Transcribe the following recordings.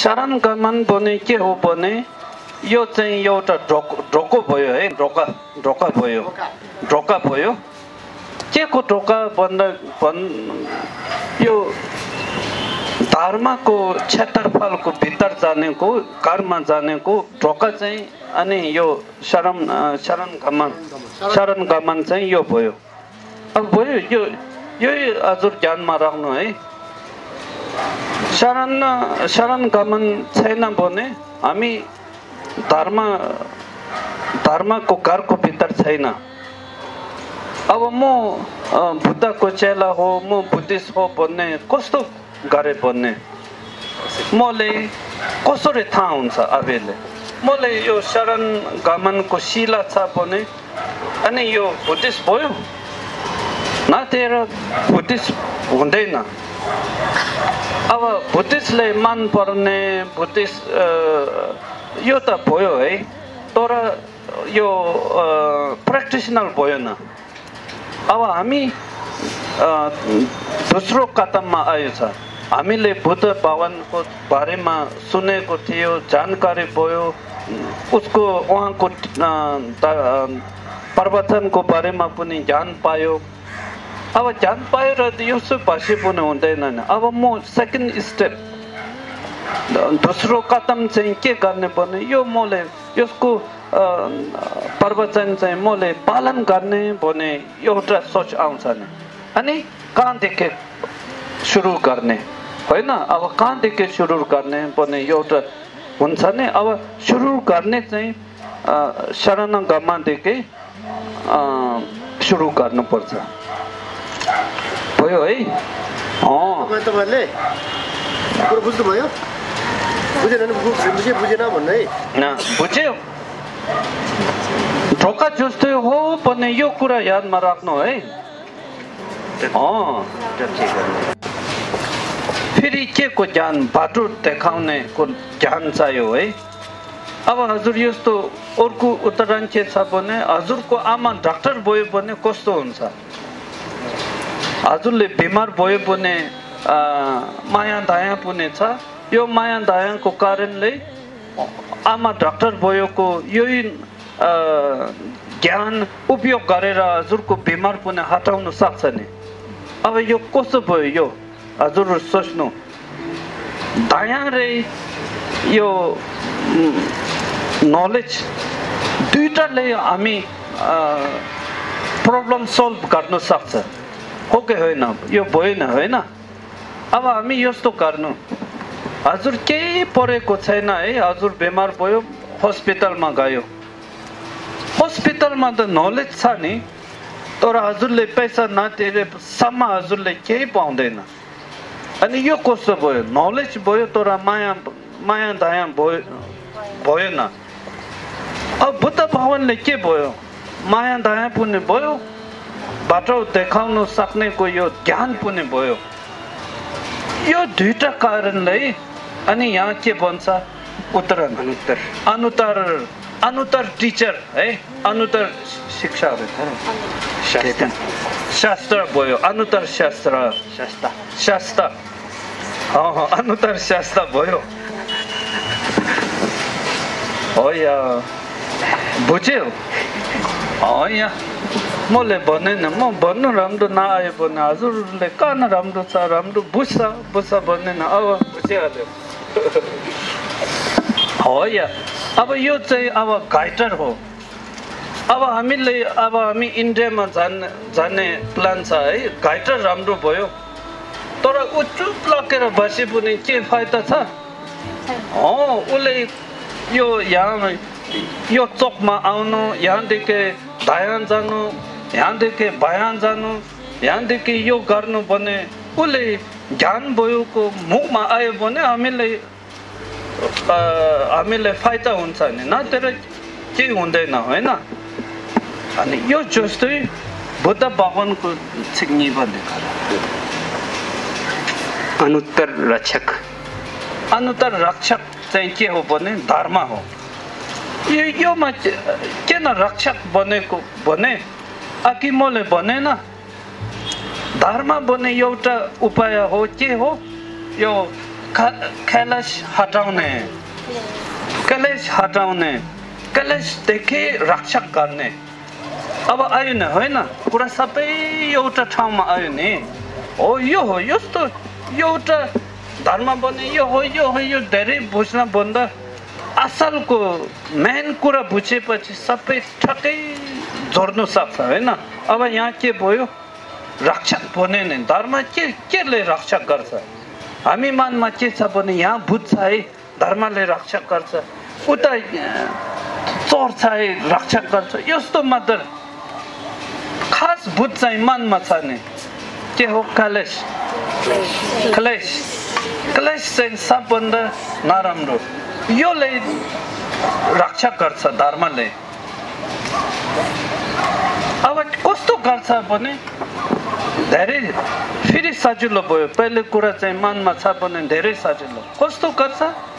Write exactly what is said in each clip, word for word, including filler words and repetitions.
शरण गमन भने के हो भने यो चाहिँ एउटा ढोको भयो है ढोका ढोका भयो ढोका भयो के को ढोका भन्दा भन् यो धर्मको क्षेत्रफलको भित्र जानेको घरमा जानेको ढोका चाहिँ अनि यो शरण शरण गमन शरण गमन चाहिँ यो भयो अब भयो यो यही हजुर ध्यानमा राख्नु है शरण शरण गमन छैन भने हामी धर्म धर्मको घरको भित्र छैन अब म बुद्धको चेला हो म बुद्धिस्ट हो भन्ने कस्तो गरे भन्ने मैले कसरी थाहा हुन्छ अबले मैले यो शरण गमनको शिला छ भने अनि यो बुद्धिस्ट भयो न तेरो बुद्धिस्ट हुँदैन अब बुद्धिस्टले मन पर्ने बुद्धिस्ट यो त भयो है तर यो प्र्याक्टिसनल भयो न अब हामी दोस्रो कदममा आयो छ हामीले बुद्ध भगवानको बारेमा सुनेको थियो जानकारी भयो उसको उहाँको प्रवचनको बारेमा पनि ज्ञान पायो अब ज्ञान पायो र यसो भाषी पनि हुँदैन अब म सेकेन्ड स्टेप दोस्रो कदम चाहिँ के गर्ने भने यो मैले यसको प्रवचन चाहिँ मैले पालन गर्ने भने एउटा सोच आउँछ नि अनि कहाँदेखि सुरु गर्ने होइन अब कहाँदेखि सुरु गर्ने भने एउटा हुन्छ नि अब सुरु गर्ने चाहिँ शरण गमनदेखि सुरु गर्नुपर्छ भयो है अँ तपाईँहरूले कुरो बुझ्नुभयो बुझेन बुझे बुझेन भन्नु है बुझ्यो ढोका जस्तै हो भने यो कुरा यादमा राख्नु है अँ फेरि के को ज्ञान बाटो देखाउने को ज्ञान चाहियो है अब हजुर यस्तो अर्को उदाहरण के छ भने हजुरको आमा डाक्टर भयो भने कस्तो हुन्छ हजुरले बिमार भयो भने माया दया पनि छ यो माया दयाको कारणले आमा डाक्टर भयोको यही ज्ञान उपयोग गरेर हजुरको बिमार पनि हटाउन सक्छ नि अब यो कस्तो भयो यो हजुर सोच्नु दया रे यो नलेज दुईटाले हामी प्रब्लम सल्भ गर्न सक्छ हो कि होइन यो भएन होइन अब हामी यस्तो गर्नु हजुर केही परेको छैन है हजुर बिमार भयो हस्पिटलमा गयो हस्पिटलमा त नलेज छ नि तर हजुरले पैसा नतिरेसम्म हजुरले केही पाउँदैन अनि यो कस्तो भयो नलेज भयो तर माया माया दया भयो भएन अब बुद्ध भगवानले के भयो माया दया पनि भयो बाटो देखाउन सक्नेको यो ज्ञान पनि भयो यो दुईटा कारणले अनि यहाँ के भन्छ उत्तरण अनुत्तर अनुत्तर अनुत्तर टिचर है अनुत्तर शिक्षाहरू शास्त्र शास्त्र भयो अनुत्तर शास्त्र शास्त्र शास्त्र अँ अनुत्तर शास्त्र भयो हो या बुझ्यो अँ यहाँ मैले भनेन म भन्नु राम्रो नआयो भने हजुरले कहाँ राम्रो छ राम्रो बुझ्छ बुझ्छ भन्दैन अब बुझिहाल्यो हो या अब यो चाहिँ अब गाइटर हो अब हामीले अब हामी इन्डियामा जाने जाने प्लान छ है गाइटर राम्रो भयो तर ऊ चुप लगेर बसे पनि के फाइदा छ अँ उसले यो यहाँ यो चोकमा आउनु यहाँदेखि धायान जानु यहाँदेखि बयान जानु यहाँदेखि यो गर्नु भने उसले ज्ञान भयोको मुखमा आयो भने हामीले हामीलाई फाइदा हुन्छ नि नत्र केही हुँदैन होइन अनि यो जस्तै बुद्ध भगवानको सिक्नी भनेको अनुत्तर रक्षक अनुत्तर रक्षक चाहिँ के हो भने धर्म हो यो योमा किन रक्षक बनेको भने अघि मैले भनेन धर्म बने एउटा उपाय हो के हो यो कलेश हटाउने कलेश हटाउने कलेशदेखि रक्षा गर्ने अब आयो नि होइन कुरा सबै एउटा ठाउँमा आयो नि हो यो हो यस्तो एउटा धर्म बने यो हो यो हो यो धेरै बुझ्न भन्दा असलको मेन कुरा बुझेपछि सबै ठक्कै जोड्नु सक्छ होइन अब यहाँ के भयो रक्षक बने नि धर्म के केले रक्षा गर्छ हामी मनमा के छ भने यहाँ बुझ्छ है धर्मले रक्षा गर्छ उता चोर छ है रक्षा गर्छ यस्तो मात्र खास बुझ चाहिँ मनमा छ नि के हो कलेश क्लेश क्लेश चाहिँ सबभन्दा नराम्रो योले रक्षा गर्छ धर्मले अब कस्तो गर्छ भने धेरै फेरि सजिलो भयो पहिले कुरा चाहिँ मनमा छ भने धेरै सजिलो कस्तो गर्छ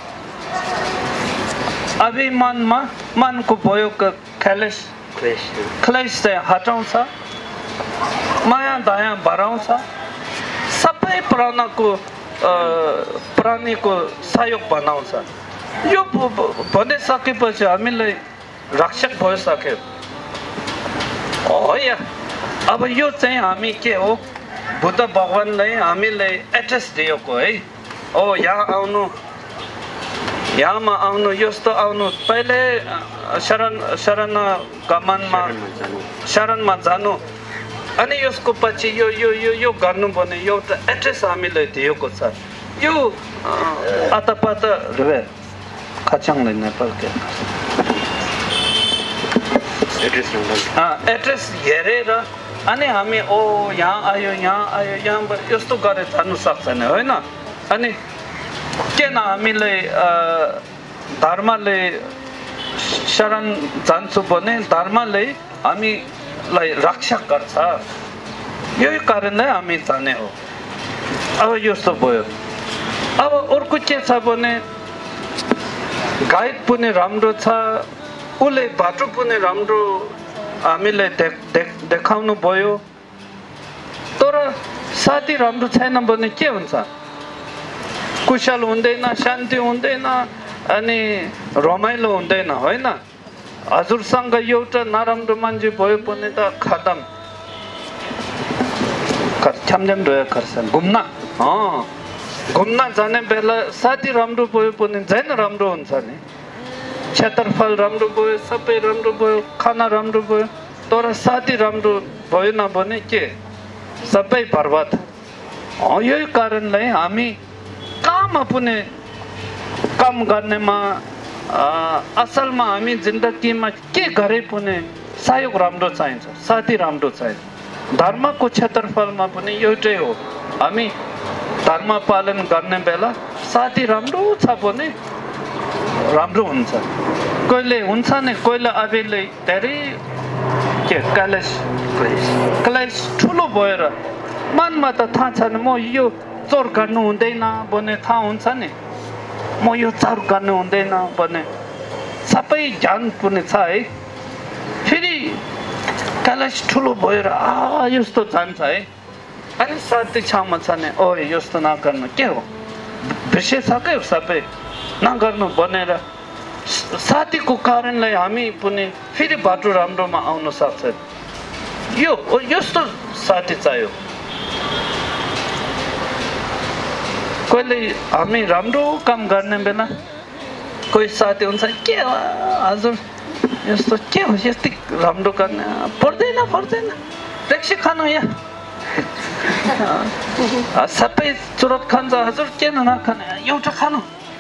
अभिमानमा मनको भयो क्लेश क्लेश चाहिँ हटाउँछ माया दया बढाउँछ सबै प्राणको प्राणीको सहयोग बनाउँछ यो भनिसकेपछि हामीलाई रक्षक भइसक्यो हो या अब यो चाहिँ हामी के हो बुद्ध भगवानले हामीलाई एड्रेस दिएको है ओ यहाँ आउनु यहाँमा आउनु यस्तो आउनु पहिले शरण शरण गमनमा शरणमा जानु अनि यसको पछि यो यो यो यो गर्नु भने एउटा एड्रेस हामीलाई दिएको छ यो अतपत रुवे खचाङले नेपाल के एड्रेस एड्रेस हेरेर अनि हामी ओ यहाँ आयो यहाँ आयो यहाँ यस्तो गरेर जानु सक्छन् होइन अनि किन हामीलाई धर्मले शरण जान्छु भने धर्मले हामीलाई रक्षा गर्छ यही कारणले हामी जाने हो अब यस्तो भयो अब अर्को के छ भने गाइड पनि राम्रो छ उसले बाटो पनि राम्रो हामीलाई देखाउनु भयो तर साथी राम्रो छैन भने के हुन्छ कुशल हुँदैन शान्ति हुँदैन अनि रमाइलो हुँदैन होइन हजुरसँग एउटा नराम्रो मान्छे भयो भने त खतम छमझम रह्यो खर्छ घुम्न अँ घुम्न जाने बेला साथी राम्रो भयो भने झन् राम्रो हुन्छ नि क्षेत्रफल राम्रो भयो सबै राम्रो भयो खाना राम्रो भयो तर साथी राम्रो भएन भने के सबै बर्बाद यही कारणले हामी काम पनि काम गर्नेमा असलमा हामी जिन्दगीमा के गरे पनि सहयोग राम्रो चाहिन्छ साथी राम्रो चाहिन्छ धर्मको क्षेत्रफलमा पनि एउटै हो हामी धर्म पालन गर्ने बेला साथी राम्रो छ भने राम्रो हुन्छ कहिले हुन्छ नि कहिले अबले धेरै के क्लेश क्लेश ठुलो भएर मनमा त थाहा छ नि म यो चोर गर्नु हुँदैन भने थाहा हुन्छ नि म यो चोर गर्नु हुँदैन भने सबै ज्ञान पनि छ है फेरि क्लेश ठुलो भएर आ यस्तो जान्छ है अनि साथी छाउमा छ नि ओ यस्तो नगर्नु के हो बिर्सिसक्यो सबै नगर्नु भनेर साथीको कारणले हामी पनि फेरि बाटो राम्रोमा आउन सक्छ यो यस्तो साथी चाहियो कहिले हामी राम्रो काम गर्ने बेला कोही साथी हुन्छ के हो हजुर यस्तो के हो यस्तै राम्रो गर्ने पर्दैन पर्दैन ट्याक्सी खानु यहाँ सबै चुरोट खान्छ हजुर किन नखाने एउटा खानु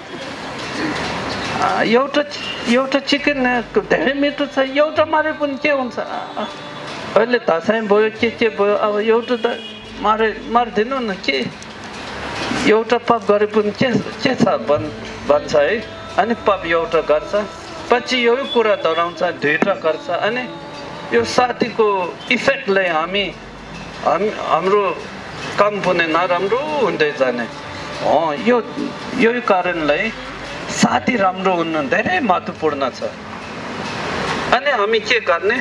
एउटा एउटा चिकन धेरै मिठो छ एउटा मारे पनि के हुन्छ अहिले दसैँ भयो के के भयो अब एउटा त मारे मारिदिनु न के एउटा पाप गरे पनि के के छ भन् भन्छ है अनि पाप एउटा गर्छ पछि यो कुरा दोहोऱ्याउँछ दुईवटा गर्छ अनि यो साथीको इफेक्टले हामी हाम्रो काम पनि नराम्रो हुँदै जाने यो यही कारणले साथी राम्रो हुनु धेरै महत्त्वपूर्ण छ अनि हामी के गर्ने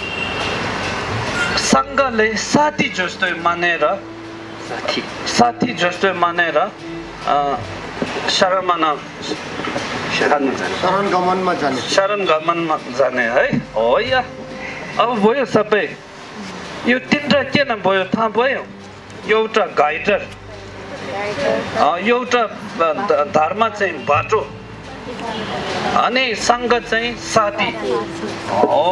सङ्घले साथी जस्तै मानेर साथी साथी जस्तै मानेर शरणमा शरण गमनमा जाने शरण गमनमा जाने है हो या अब भयो सबै यो तिनवटा के न भयो थाहा भयो एउटा गाइडर एउटा धर्म चाहिँ बाटो अनि सङ्घ चाहिँ साथी हो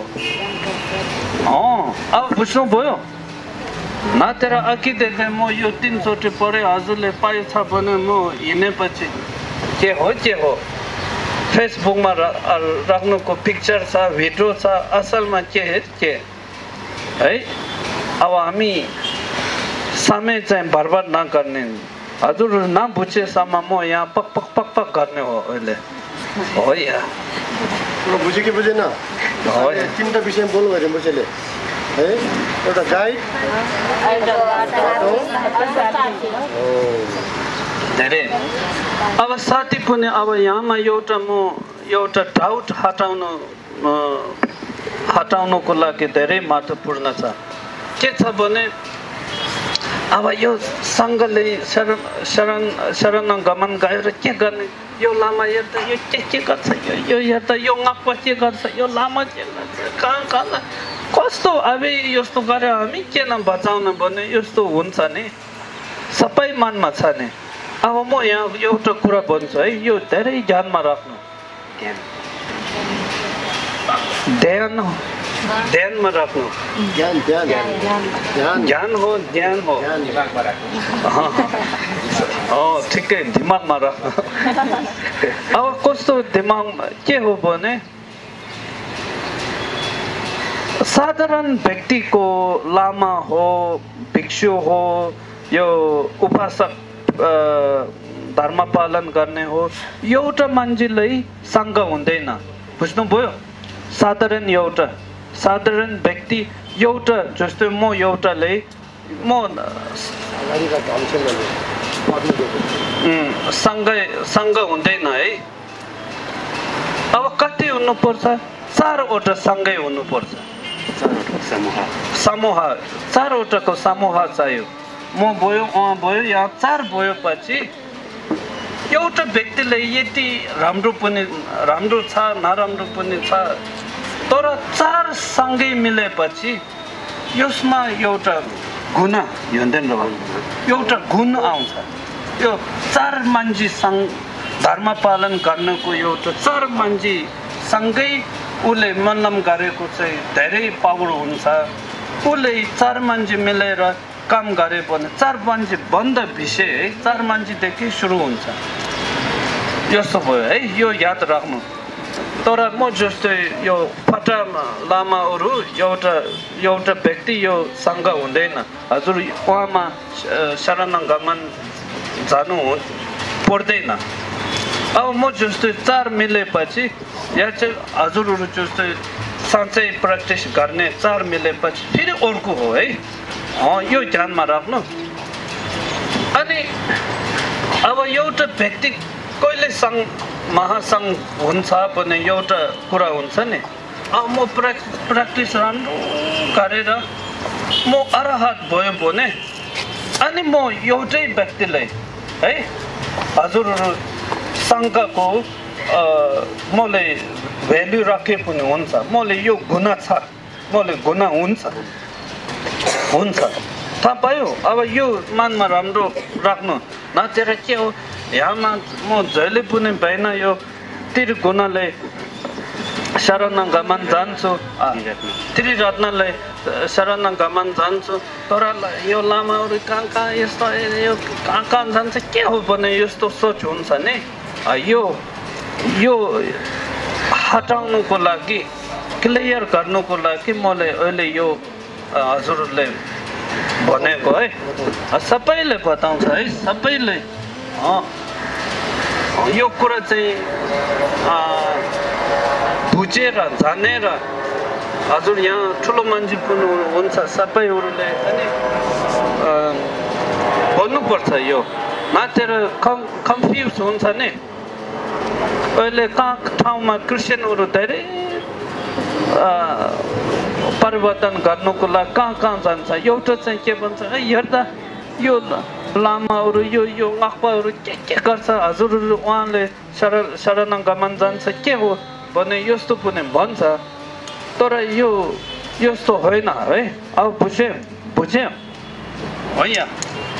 अब बुझ्नुभयो नत्र अघिदेखि म यो तिनचोटि पढेँ हजुरले पाएछ भने म हिँडेपछि के हो के हो फेसबुकमा राख्नुको पिक्चर छ भिडियो छ असलमा के के है अब हामी समय चाहिँ बर्बाद नगर्ने हजुर नबुझेसम्म म यहाँ पक पक पक पक गर्ने हो अहिले हो या बुझ्यो कि बुझेन तिनवटा विषय बोल्नु भयो बुझेले है एउटा गाइड धेरै अब साथी पनि अब यहाँमा एउटा म एउटा डाउट हटाउनु हटाउनुको लागि धेरै महत्त्वपूर्ण छ के छ भने अब यो सङ्घले शरण शरण शरणगमन गएर के गर्ने यो लामा हेर्दा यो के के गर्छ यो हेर्दा यो ngapa के गर्छ यो लामा के गर्छ कहाँ कहाँ कस्तो अब यस्तो गरेर हामी किन बचाउन भने यस्तो हुन्छ नि सबै मनमा छ नि अब म यहाँ एउटा कुरा भन्छु है यो धेरै ध्यानमा राख्नु ध्यान ध्यानमा राख्नु ज्ञान ज्ञान ज्ञान हो ज्ञान हो ठिकै दिमागमा राख्नु अब कस्तो दिमागमा के हो भने साधारण व्यक्तिको लामा हो भिक्षु हो यो उपासक धर्म पालन गर्ने हो एउटा मान्छेलाई सङ्घ हुँदैन बुझ्नुभयो साधारण एउटा साधारण व्यक्ति एउटा जस्तै म एउटाले म सँगै सङ्घ हुँदैन है अब कति हुनुपर्छ चारवटा सँगै हुनुपर्छ समूह चारवटाको समूह चाहियो म भयो उहाँ भयो यहाँ चार भयो पछि एउटा व्यक्तिले यति राम्रो पनि राम्रो छ नराम्रो पनि छ तर चार सँगै मिलेपछि यसमा एउटा गुण हुँदैन एउटा गुण आउँछ यो चार मान्छे सङ्घ धर्म पालन गर्नको एउटा चार मान्छे सँगै उसले मनन गरेको चाहिँ धेरै पावर हुन्छ उसले चार मान्छे मिलेर काम गरे भने चार मान्छे बन्द विषय है चार मान्छेदेखि सुरु हुन्छ यस्तो भयो है यो याद राख्नु तर म जस्तै यो फटा लामाहरू एउटा एउटा व्यक्ति यो सङ्घ हुँदैन हजुर उहाँमा शरणगमन जानु पर्दैन अब म जस्तै चार मिलेपछि या चाहिँ हजुरहरू जस्तै साँच्चै प्र्याक्टिस गर्ने चार मिलेपछि फेरि अर्को हो है यो ध्यानमा राख्नु अनि अब एउटा व्यक्ति कहिले सङ्घ महासङ्घ हुन्छ भने एउटा कुरा हुन्छ नि अब म प्र्याक्टिस राम्रो गरेर म अरहत भयो भने अनि म एउटै व्यक्तिलाई है हजुरहरू सङ्घको मैले भ्याल्यु राखे पनि हुन्छ मैले यो गुण छ मैले गुण हुन्छ हुन्छ थाहा पायो अब यो मनमा राम्रो राख्नु नत्र के हो यहाँमा म जहिले पनि भएन यो त्रिगुणले शरणगमन जान्छु त्रिरत्नले शरणगमन जान्छु तर यो लामाहरू कहाँ कहाँ यस्तो यो कहाँ कहाँ जान्छ के हो भने यस्तो सोच हुन्छ नि यो यो हटाउनुको लागि क्लियर गर्नुको लागि मैले अहिले यो हजुरले भनेको है सबैले बताउँछ है सबैले यो कुरा चाहिँ बुझेर जानेर हजुर यहाँ ठुलो मान्छे पनि हुन्छ सबैहरूले पनि भन्नुपर्छ यो नत्र कम कन्फ्युज हुन्छ नि अहिले कहाँ ठाउँमा क्रिस्चियनहरू धेरै परिवर्तन गर्नुको लागि कहाँ कहाँ जान्छ एउटा चाहिँ के भन्छ है हेर्दा यो लामाहरू यो यो ngakpaहरू के के गर्छ हजुरहरू उहाँले शरण शरणगमन जान्छ के हो भने यस्तो पनि भन्छ तर यो यस्तो होइन है अब बुझे बुझे होइन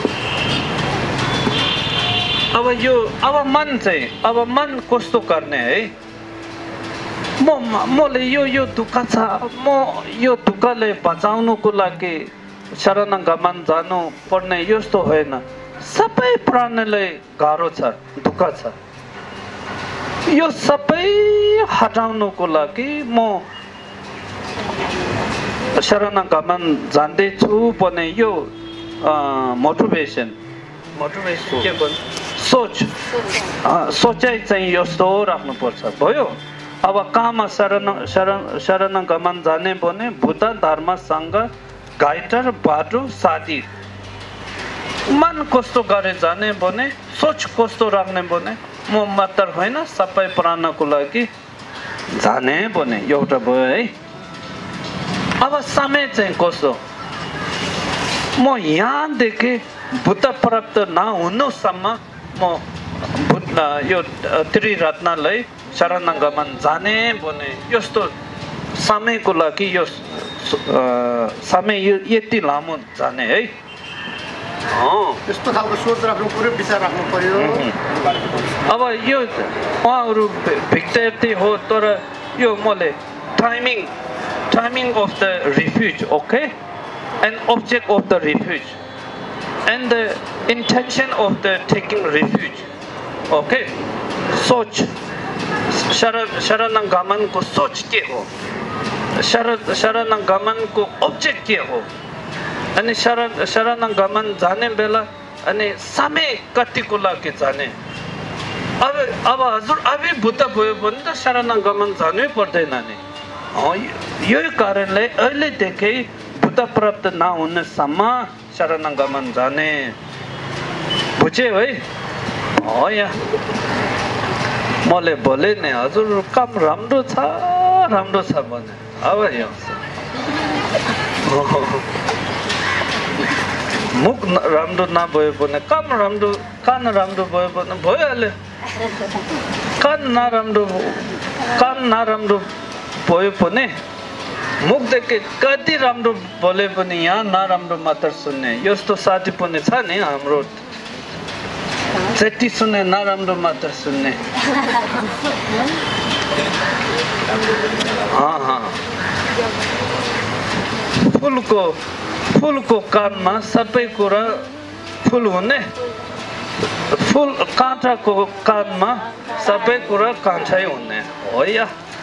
अब यो अब मन चाहिँ अब मन कस्तो गर्ने है म मैले यो यो दुःख छ म यो दुःखले बचाउनुको लागि शरणगमन जानु पर्ने यस्तो होइन सबै प्राणीलाई गाह्रो छ दुःख छ यो सबै हटाउनुको लागि म शरणगमन जान्दैछु भने यो मोटिभेसन मोटिभेसन के भन्छ सोच सोचाइ चाहिँ यस्तो राख्नुपर्छ भयो अब कहाँमा शरण शरण शरणगमन जाने भने बुद्ध धर्मसँग गाइटर बाटो साथी मन कस्तो गरे जाने भने सोच कस्तो राख्ने भने म मात्र होइन सबै प्राणको लागि जाने भने एउटा भयो है अब समय चाहिँ कस्तो म यहाँदेखि बुद्ध प्राप्त नहुनुसम्म म बुद्ध यो त्रिरत्नलाई शरणगमन जाने भने यस्तो समयको लागि यो समय यति लामो जाने है त्यस्तो खालको सोच राख्नु पर्यो विचार राख्नु पर्यो अब यो उहाँहरू भिक्ति हो तर यो मैले timing timing of the refuge okay and object of the refuge and the intention of the taking refuge okay सोच शरण शरणगमनको सोच के हो शरण शरणगमनको अब्जेक्ट के हो अनि शरण शरणगमन जाने बेला अनि समय कतिको लागि जाने अब अब हजुर अभी बुद्ध भयो भने त शरणगमन जानै पर्दैन नि यही कारणले अहिलेदेखि बुद्ध प्राप्त नहुनेसम्म शरणगमन जाने बुझ्यो है हो या मैले बोले नि हजुर काम राम्रो छ राम्रो छ भने अब यो मुख राम्रो नभयो भने काम राम्रो कान राम्रो भयो भने भइहाल्यो कान नराम्रो कान नराम्रो भयो भने मुखदेखि कति राम्रो बोले पनि यहाँ नराम्रो मात्र सुन्ने यस्तो साथी पनि छ नि हाम्रो जति सुन्ने नराम्रो मात्र सुन्ने फुलको फुलको कानमा सबै कुरा फुल हुने फुल काँटाको कानमा सबै कुरा काँटै हुने हो या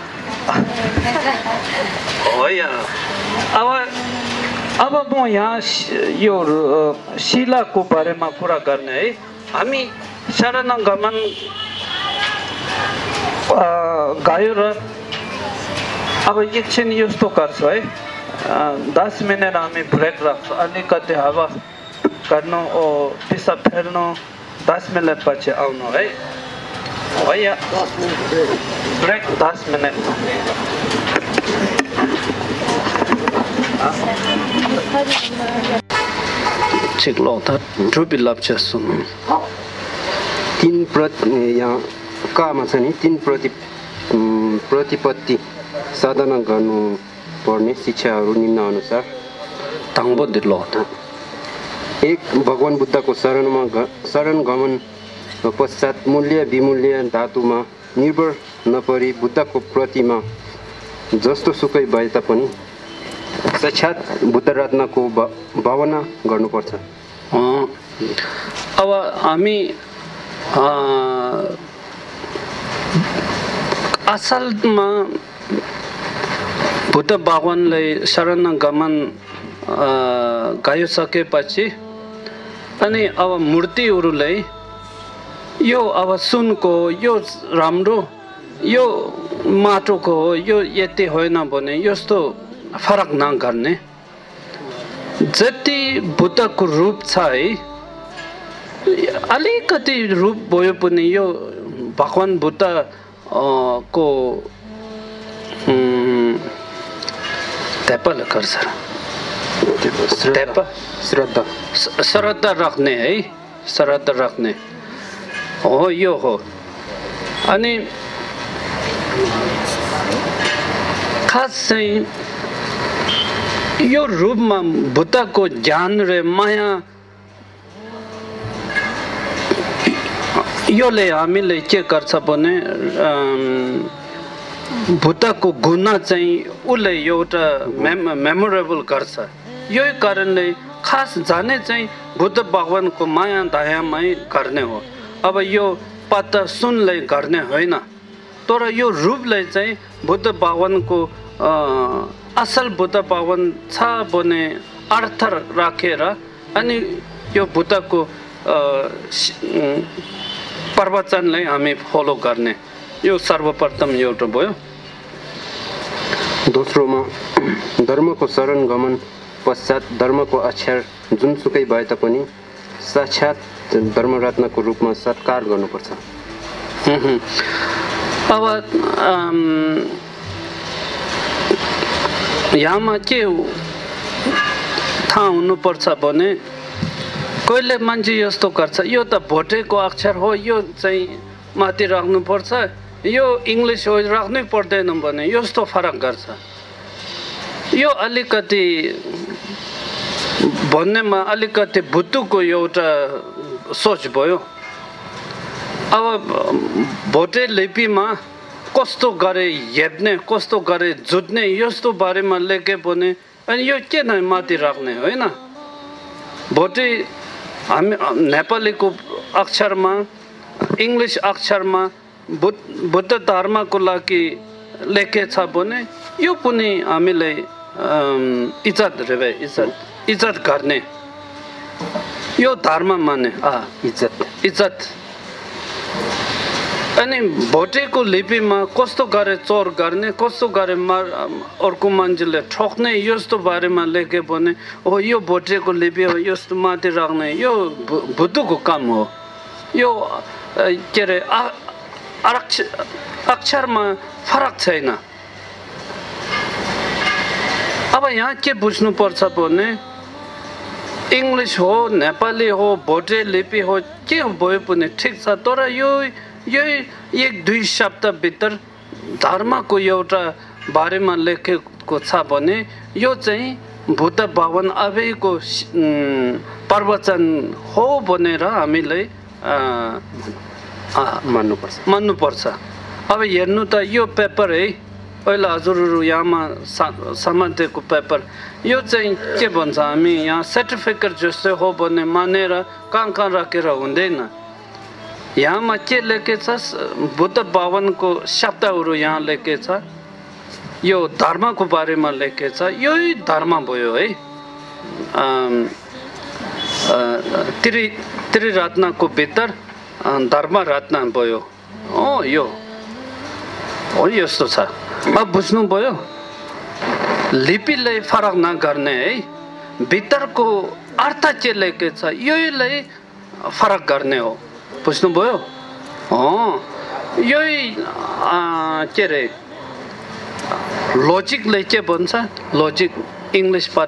हो या अब अब म यहाँ यो शिलाको बारेमा कुरा गर्ने है हामी शरणगमन गयो र अब एकछिन यस्तो गर्छु है दस मिनट हामी ब्रेक राख्छौँ अलिकति हावा गर्नु पिसाब फेर्नु दस मिनट पछि आउनु है हो या ब्रेक दस मिनट चिक्लो त ड्रुपी लप्छ सुन्नु तीन प्रति यहाँ कामा छ नि तीन प्रति प्रतिपत्ति साधना गर्नु पर्ने शिक्षाहरू निम्न अनुसार ताङ्बो दिलो एक भगवान बुद्धको शरणमा शरणगमन पश्चात मूल्य विमूल्य धातुमा निर्भर नपरी बुद्धको प्रतिमा जस्तो सुकै भए तापनि साक्षात बुद्ध रत्नको भावना गर्नुपर्छ अब हामी असलमा बुद्ध भगवानलाई शरणगमन गइसकेपछि अनि अब मूर्तिहरूलाई यो अब सुनको यो राम्रो यो माटोको हो यो यति होइन भने यस्तो फरक नगर्ने जति बुद्धको रूप छ है अलिकति रूप भयो पनि यो भगवान बुद्ध को त्यपल गर्छ धेपा श्रद्धा श्रद्धा राख्ने है श्रद्धा राख्ने हो यो हो अनि खास चाहिँ यो रूपमा बुद्धको ज्ञान र माया योले हामीले के गर्छ भने बुद्धको गुण चाहिँ उसले एउटा मेमोरेबल गर्छ यही कारणले खास जाने चाहिँ बुद्ध भगवानको माया दयामै गर्ने हो अब यो पत्ता सुनले गर्ने होइन तर यो रूपले चाहिँ बुद्ध भगवानको असल बुद्ध भगवान छ भने अर्थ राखेर अनि यो बुद्धको प्रवचनलाई हामी फलो गर्ने यो सर्वप्रथम एउटा भयो दोस्रोमा धर्मको शरण गमन पश्चात धर्मको अक्षर जुनसुकै भए तापनि साक्षात धर्मरत्नको रूपमा सत्कार गर्नुपर्छ अब यहाँमा के थाहा हुनुपर्छ भने कहिले मान्छे यस्तो गर्छ यो त भोटेको अक्षर हो यो चाहिँ माथि राख्नुपर्छ यो इङ्ग्लिस हो राख्नै पर्दैन भने यस्तो फरक गर्छ यो अलिकति भन्नेमा अलिकति बुद्धको एउटा सोच भयो अब भोटे लिपिमा कस्तो गरे हेप्ने कस्तो गरे जुट्ने यस्तो बारेमा लेखे भने अनि यो किन माथि राख्ने होइन भोटे हामी नेपालीको अक्षरमा इङ्ग्लिस अक्षरमा बुद्ध धर्मको लागि लेखेछ भने यो पनि हामीले इज्जत रे इज्जत इज्जत गर्ने यो धर्म माने इज्जत इज्जत अनि भोटेको लिपिमा कस्तो गरे चोर गर्ने कस्तो गरे मार अर्को मान्छेले ठोक्ने यस्तो बारेमा लेखे भने हो यो भोटेको लिपि हो यस्तो माथि राख्ने यो बुद्धको काम हो यो के अरे अक्षरमा फरक छैन अब यहाँ के बुझ्नुपर्छ भने इङ्ग्लिस हो नेपाली हो भोटे लिपि हो के भयो पनि ठिक छ तर यो यही एक दुई शब्दभित्र धर्मको एउटा बारेमा लेखेको छ भने यो चाहिँ बुद्ध भगवान अबैको प्रवचन हो भनेर हामीले मान्नुपर्छ मान्नुपर्छ अब हेर्नु त यो पेपर है पहिला हजुरहरू यहाँमा समातेको पेपर यो चाहिँ के भन्छ हामी यहाँ सर्टिफिकेट जस्तो हो भने मानेर कहाँ कहाँ राखेर हुँदैन यहाँमा के लेखेछ बुद्ध भगवानको शब्दहरू यहाँ लेखेछ यो धर्मको बारेमा लेखेछ यही धर्म भयो है त्रि त्रिरत्नको भित्र धर्म रत्न भयो हो यो हो यस्तो छ अब बुझ्नुभयो लिपिले फरक नगर्ने है भित्रको अर्थ के लेखेछ यहीलाई फरक गर्ने हो बुझ्नुभयो यही के अरे लोजिकले के भन्छ लोजिक इङ्ग्लिसबाट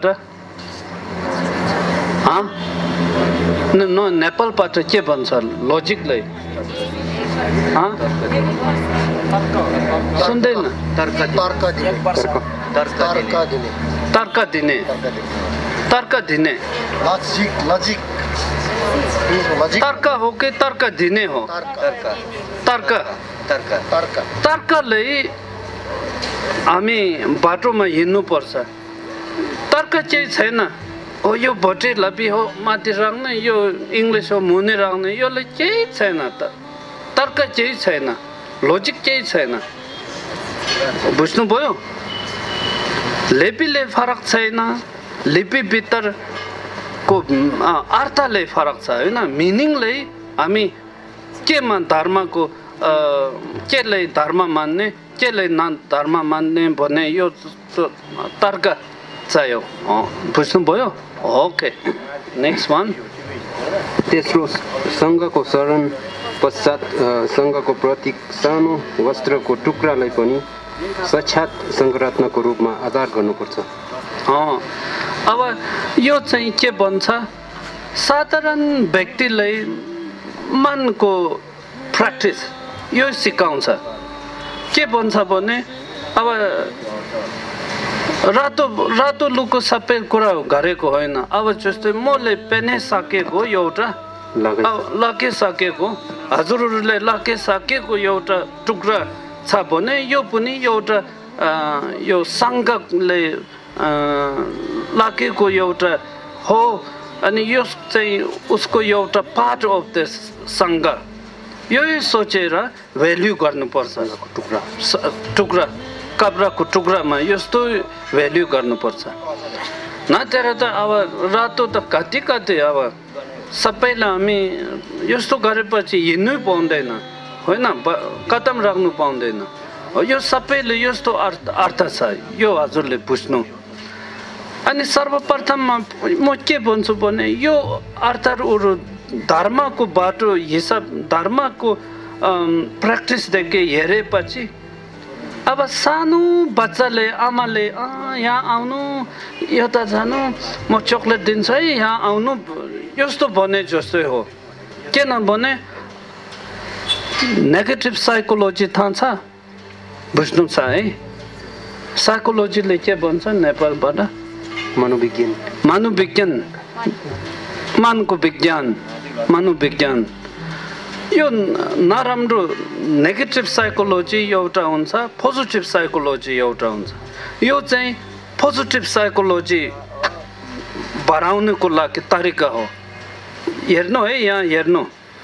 न नेपालबाट के भन्छ लोजिकले सुन्दैन तर्क तर्क दिने तर्क दिने तर्क हो कि तर्क दिने हो तर्क तर्कले हामी बाटोमा हिँड्नुपर्छ तर्क चाहिँ छैन हो यो भोटे लिपि हो माथि राख्ने यो इङ्ग्लिस हो मुनि राख्ने योले केही छैन त तर्क केही छैन लोजिक केही छैन बुझ्नुभयो लिपिले फरक छैन लिपिभित्रको अर्थले फरक छ होइन मिनिङले हामी केमा धर्मको केले धर्म मान्ने केले धर्म मान्ने भन्ने यो तर्क चाहियो बुझ्नुभयो ओके नेक्स्ट वान तेस्रो सङ्घको शरण पश्चात सङ्घको प्रतीक सानो वस्त्रको टुक्रालाई पनि साक्षात सङ्घरत्नको रूपमा आधार गर्नुपर्छ अब यो चाहिँ के भन्छ साधारण व्यक्तिलाई मनको प्र्याक्टिस यो सिकाउँछ के भन्छ भने अब रातो रातो लुको सबै कुरा गरेको होइन अब जस्तै मैले पेनिसकेको एउटा लगाइसकेको हजुरहरूले लगाइसकेको एउटा टुक्रा छ भने यो पनि एउटा यो सङ्घले लागेको एउटा हो अनि यो चाहिँ उसको एउटा पार्ट अफ द सङ्घ यही सोचेर भ्याल्यु गर्नुपर्छ टुक्रा टुक्रा कपडाको टुक्रामा यस्तो भ्याल्यु गर्नुपर्छ नत्र त अब रातो त कति कति अब सबैलाई हामी यस्तो गरेपछि हिँड्नै पाउँदैन होइन कदम राख्नु पाउँदैन यो सबैले यस्तो अर्थ अर्थ छ यो हजुरले बुझ्नु अनि सर्वप्रथममा म के भन्छु भने यो अर्थहरू धर्मको बाटो हिसाब धर्मको प्र्याक्टिसदेखि हेरेपछि अब सानो बच्चाले आमाले यहाँ आउनु यता जानु म चक्लेट दिन्छु है यहाँ आउनु यस्तो भने जस्तै हो किनभने नेगेटिभ साइकोलोजी थाहा छ बुझ्नु छ है साइकोलोजीले के भन्छ नेपालबाट मनोविज्ञान मनोविज्ञान मनको विज्ञान मनोविज्ञान यो नराम्रो नेगेटिभ साइकोलोजी एउटा हुन्छ पोजिटिभ साइकोलोजी एउटा हुन्छ यो चाहिँ पोजिटिभ साइकोलोजी बढाउनको लागि तरिका हो हेर्नु है यहाँ हेर्नु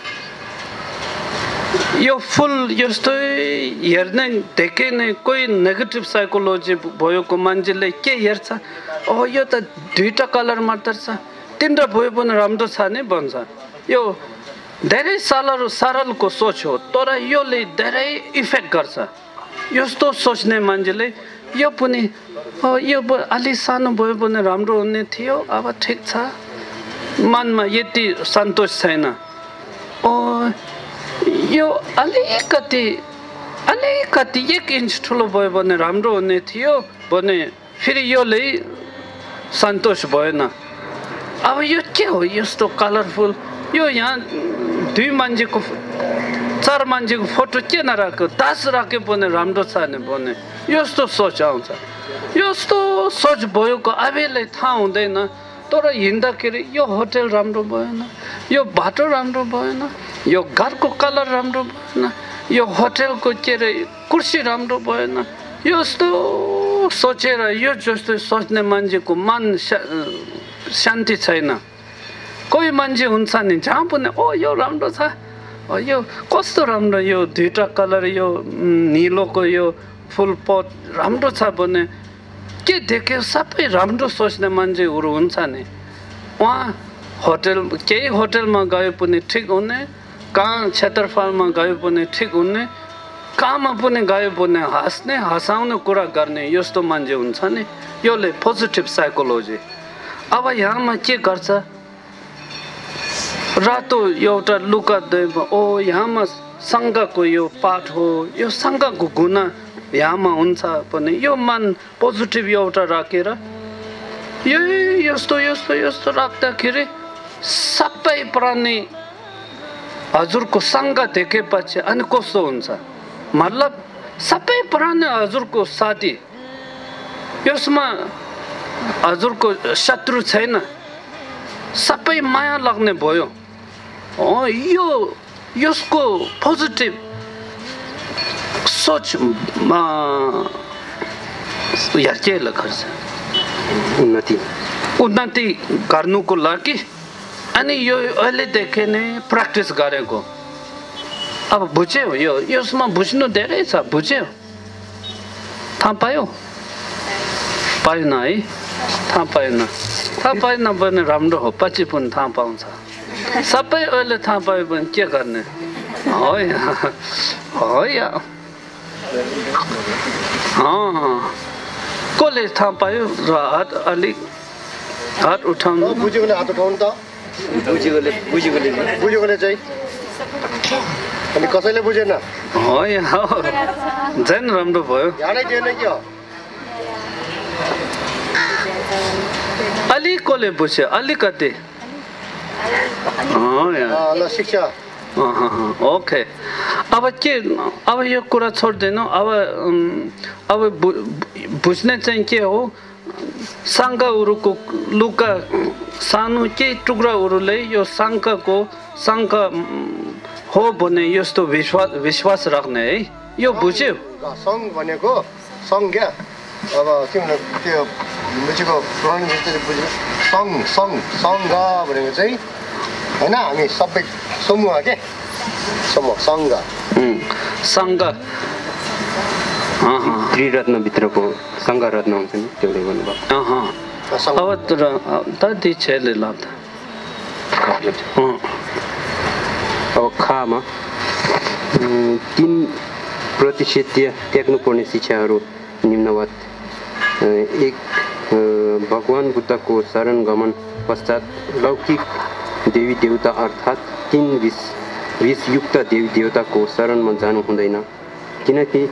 यो फुल यस्तै हेर्ने देखे नै कोही नेगेटिभ साइकोलोजी भएको मान्छेले के हेर्छ ओ यो त दुईटा कलर मात्र छ तिनवटा भयो भने राम्रो छ नि भन्छ यो धेरै सरल सरलको सोच हो तर योले धेरै इफेक्ट गर्छ यस्तो सोच्ने मान्छेले यो पनि यो अलि सानो भयो भने राम्रो हुने थियो अब ठिक छ मनमा यति सन्तोष छैन ओ यो अलिकति अलिकति एक इन्च ठुलो भयो भने राम्रो हुने थियो भने फेरि योले सन्तोष भएन अब यो के हो यस्तो कलरफुल यो यहाँ दुई मान्छेको चार मान्छेको फोटो के नराख्यो दस राख्यो भने राम्रो छ भने यस्तो सोच आउँछ यस्तो सोच भएको अबेलाई थाहा हुँदैन तर हिँड्दाखेरि यो होटल राम्रो भएन यो बाटो राम्रो भएन यो घरको कलर राम्रो भएन यो होटलको के अरे कुर्सी राम्रो भएन यस्तो सोचेर यो जस्तो सोच्ने मान्छेको मन शान्ति छैन कोही मान्छे हुन्छ नि जहाँ पनि ओ यो राम्रो छ यो कस्तो राम्रो यो दुईटा कलर यो निलोको यो फुल पट राम्रो छ भने के देख्यो सबै राम्रो सोच्ने मान्छेहरू हुन्छ नि उहाँ होटल केही होटलमा गए पनि ठिक हुने कहाँ क्षेत्रफलमा गए पनि ठिक हुने कहाँमा पनि गए पनि हाँस्ने हँसाउने कुरा गर्ने यस्तो मान्छे हुन्छ नि योले पोजिटिभ साइकोलोजी अब यहाँमा के गर्छ रातो एउटा लुका दैव ओ यहाँमा सङ्घको यो पाठ हो यो सङ्घको गुना यहाँमा हुन्छ भने यो मन पोजिटिभ एउटा राखेर यो यस्तो यस्तो यस्तो राख्दाखेरि सबै प्राणी हजुरको सङ्घ देखेपछि अनि कस्तो हुन्छ मतलब सबै प्राणी हजुरको साथी यसमा हजुरको शत्रु छैन सबै माया लाग्ने भयो यो यसको पोजिटिभ सोचमा हेर्चेल गर्छ उन्नति उन्नति गर्नुको लागि अनि यो अहिलेदेखि नै प्र्याक्टिस गरेको अब बुझ्यो यो यसमा बुझ्नु धेरै छ बुझ्यो थाहा पायो पाएन है थाहा पाएन थाहा पाएन भने राम्रो हो पछि पनि थाहा पाउँछ सबै अहिले थाहा पायो भने के गर्ने हो या कसले थाहा पायो र हात अलिक हात उठाउनु बुझ्यो भने हात उठाउनु त बुझेकोले बुझेकोले बुझेकोले चाहिँ अनि कसैले बुझेन हो या झन् राम्रो भयो ध्यानै दिएन के हो अलिकले बुझ्यो अलिकति ल शिक्षा ओके अब के अब यो कुरा छोड्दैनौँ अब अब बुझ्ने चाहिँ के हो शङ्खहरूको लुका सानो केही टुक्राहरूले यो शङ्खको शङ्ख हो भने यस्तो विश्वास विश्वास राख्ने है यो बुझ्यो सङ्घ भनेको सङ्घ क्या अब के भन्नु त्यो बुझेको प्रोनाउन्सिएसन बुझ्यो सङ्घ सङ्घ सङ्घ भनेको चाहिँ होइन हामी सबै समूह के समूह सङ्घ सङ्घ त्रिरत्नभित्रको सङ्घ रत्न हुन्छ नि त्यसले भन्नुभयो अब तर दादी छेले लाग्दा अब खामा तिन प्रतिशत त्याग्नुपर्ने शिक्षाहरू निम्नवत एक भगवान बुद्धको शरण गमन पश्चात लौकिक देवी देवता अर्थात् तीन विष विषयुक्त देवी देवताको शरणमा जानु हुँदैन किनकि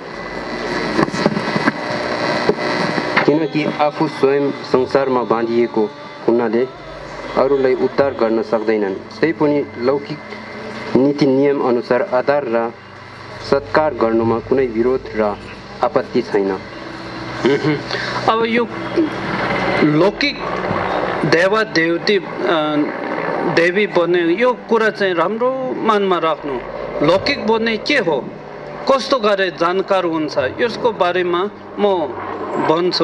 किनकि आफू स्वयं संसारमा बाँधिएको हुनाले अरूलाई उद्धार गर्न सक्दैनन् तै पनि लौकिक नीति नियम अनुसार आदर र सत्कार गर्नुमा कुनै विरोध र आपत्ति छैन अब यो लौकिक देवा देवती देवी बन्ने यो कुरा चाहिँ राम्रो मनमा राख्नु लौकिक बन्ने के हो कस्तो गरे जानकार हुन्छ यसको बारेमा म भन्छु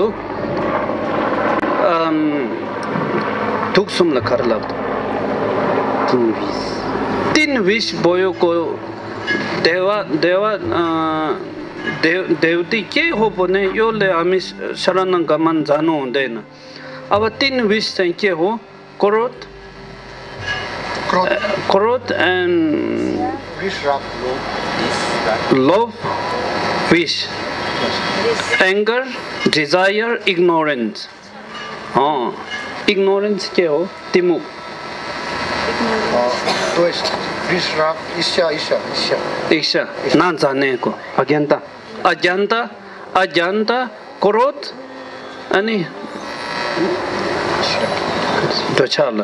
दुख्सुम लखर लाग्दो तीन विष बोयोको देवा देवा देव देवती के हो भने योले हामी शरण गमन जानु हुँदैन अब तीन विष चाहिँ के हो क्रोध क्रोध and love wish anger desire ignorance हाँ ignorance के हो तिमुक ईर्ष्या ईर्ष्या ईर्ष्या ना जाने को अज्ञानता अज्ञानता अज्ञानता क्रोध अनि दोछाला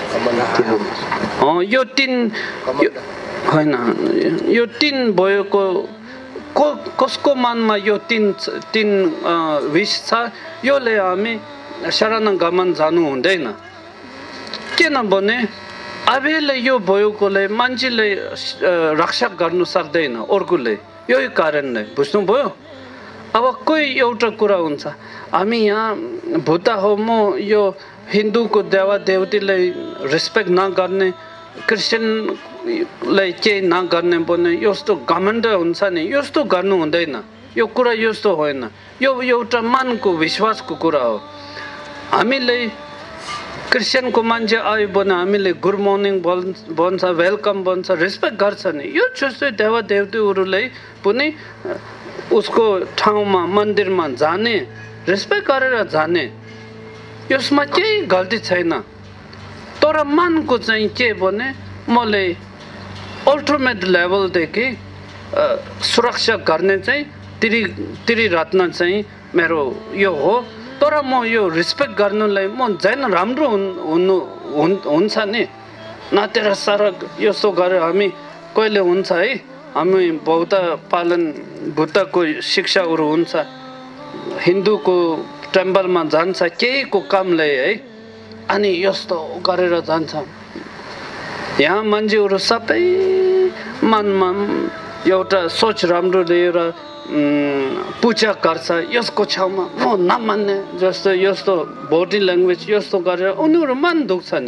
यो तीन होइन यो तीन भएको को कसको मनमा यो तीन तीन विष छ योले हामी शरण गमन जानु हुँदैन किनभने अबेले यो भएकोले मान्छेले रक्षा गर्नु सक्दैन अर्कोले यही कारणले बुझ्नुभयो अब कोही एउटा कुरा हुन्छ हामी यहाँ भूत हो म यो हिन्दूको देवा देवतीलाई रेस्पेक्ट नगर्ने क्रिस्चियनलाई केही नगर्ने भने यस्तो घमण्ड हुन्छ नि यस्तो गर्नु हुँदैन यो कुरा यस्तो होइन यो एउटा मनको विश्वासको कुरा हो हामीले क्रिस्चियनको मान्छे आयो भने हामीले गुड मर्निङ भन्छ वेलकम भन्छ रेस्पेक्ट गर्छ नि यो जस्तै देवा देवतीहरूलाई पनि उसको ठाउँमा मन्दिरमा जाने रेस्पेक्ट गरेर जाने यसमा केही गल्ती छैन तर मनको चाहिँ के भने मैले अल्टिमेट लेभलदेखि सुरक्षा गर्ने चाहिँ त्रि त्रिरत्न चाहिँ मेरो यो हो तर म यो रेस्पेक्ट गर्नुलाई म झन् राम्रो हुनु हुन्छ नि नातेर सारा यस्तो गरेर हामी कहिले हुन्छ है हामी बौद्ध पालन बुद्धको शिक्षाहरू हुन्छ हिन्दूको टेम्पलमा जान्छ केहीको कामले है अनि यस्तो गरेर जान्छ यहाँ मान्छेहरू सबै मनमा एउटा सोच राम्रो लिएर पूजा गर्छ यसको छेउमा म नमान्ने जस्तो यस्तो बडी ल्याङ्ग्वेज यस्तो गरेर उनीहरू मन दुख्छ नि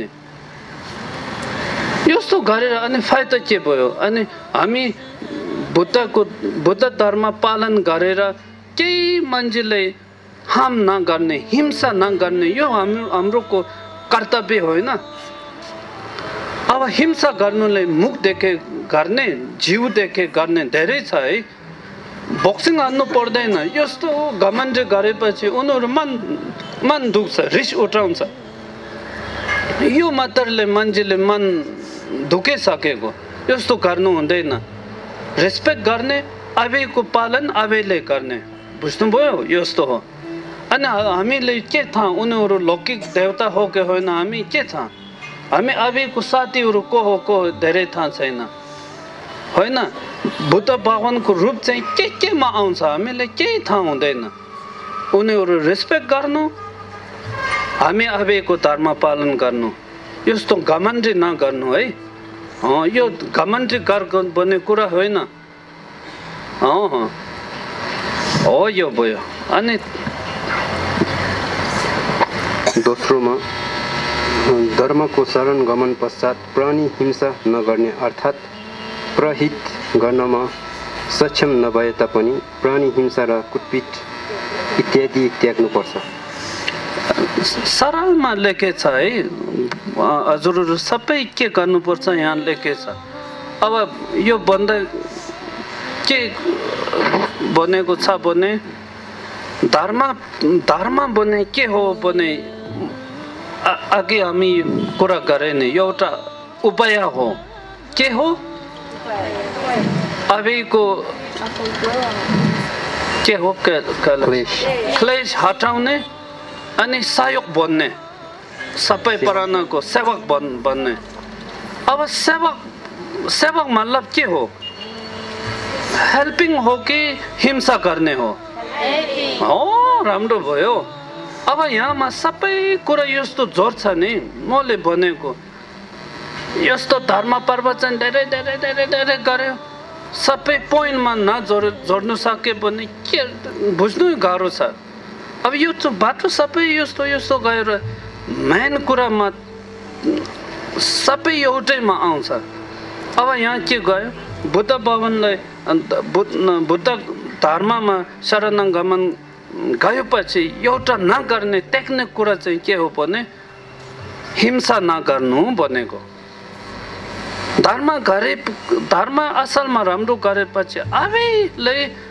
यस्तो गरेर अनि फाइदा के भयो अनि हामी बुद्धको बुद्ध धर्म पालन गरेर केही मान्छेले हार्म नगर्ने हिंसा नगर्ने यो हाम्रो हाम्रोको कर्तव्य होइन अब हिंसा गर्नुले मुख देखे गर्ने जिउ देखे गर्ने धेरै छ है बक्सिङ हान्नु पर्दैन यस्तो घमण्ड गरेपछि उनीहरू मन मन दुख्छ रिस उठाउँछ यो मात्रले मान्छेले मन दुखिसकेको यस्तो गर्नु हुँदैन रेस्पेक्ट गर्ने अबेको पालन अबेले गर्ने बुझ्नुभयो यस्तो हो अनि हामीले के थाहा उनीहरू लौकिक देवता हो कि होइन हामी के थाहा हामी अबको साथीहरू को हो को धेरै थाहा छैन होइन बुद्ध भगवानको रूप चाहिँ के केमा आउँछ हामीले केही थाहा हुँदैन उनीहरू रेस्पेक्ट गर्नु हामी अबको धर्म पालन गर्नु यस्तो घमण्डी नगर्नु है यो घमण्डी गर्नु भन्ने कुरा होइन हो यो भयो अनि दोस्रोमा धर्मको शरण गमन पश्चात प्राणी हिंसा नगर्ने अर्थात् प्रहित गर्नमा सक्षम नभए तापनि प्राणी हिंसा र कुटपिट इत्यादि त्याग्नुपर्छ सरलमा लेखेछ है हजुरहरू सबै के गर्नुपर्छ यहाँ लेखेछ अब यो भन्दा के भनेको छ भने धर्म धर्म भने के हो भने अघि हामी कुरा गरे नि एउटा उपाय हो के हो अबको के हो क्लेश हटाउने अनि सहयोग बन्ने सबै प्राणीको सेवक बन् बन्ने अब सेवक सेवक मतलब के हो हेल्पिङ हो कि हिंसा गर्ने हो हो राम्रो भयो अब यहाँमा सबै कुरा यस्तो जोड छ नि मैले भनेको यस्तो धर्म प्रवचन धेरै धेरै धेरै धेरै गर्यो सबै पोइन्टमा नजोड जोड्नु सक्यो भने के बुझ्नु गाह्रो छ अब यो बाटो सबै यस्तो यस्तो गएर मेन कुरामा सबै एउटैमा आउँछ अब यहाँ के गयो बुद्ध भगवानलाई बुद्ध धर्ममा शरणागमन गएपछि एउटा नगर्ने टेक्निक कुरा चाहिँ के हो भने हिंसा नगर्नु भनेको धर्म गरे धर्म असलमा राम्रो गरेपछि आफैले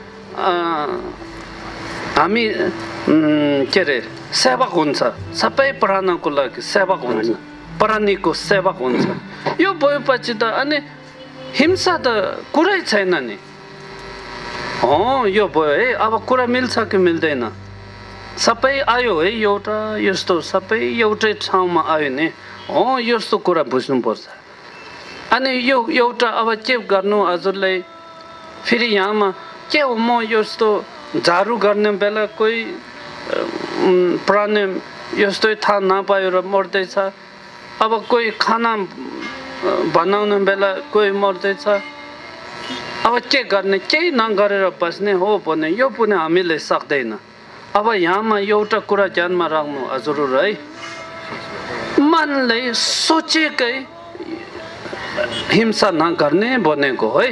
हामी के अरे सेवक हुन्छ सबै प्राणीको लागि सेवक हुन्छ प्राणीको सेवक हुन्छ यो भएपछि त अनि हिंसा त कुरै छैन नि हो यो भयो है अब कुरा मिल्छ कि मिल्दैन सबै आयो है एउटा यस्तो सबै एउटै ठाउँमा आयो नि हो यस्तो कुरा बुझ्नुपर्छ अनि यो एउटा अब के गर्नु हजुरलाई फेरि यहाँमा के हो म यस्तो झाडु गर्ने बेला कोही प्राणी यस्तै थाहा नपाएर मर्दैछ अब कोही खाना बनाउने बेला कोही मर्दैछ अब के गर्ने केही नगरेर बस्ने हो भने यो पनि हामीले सक्दैन अब यहाँमा एउटा कुरा ध्यानमा राख्नु हजुरहरू है मनले सोचेकै हिंसा नगर्ने भनेको है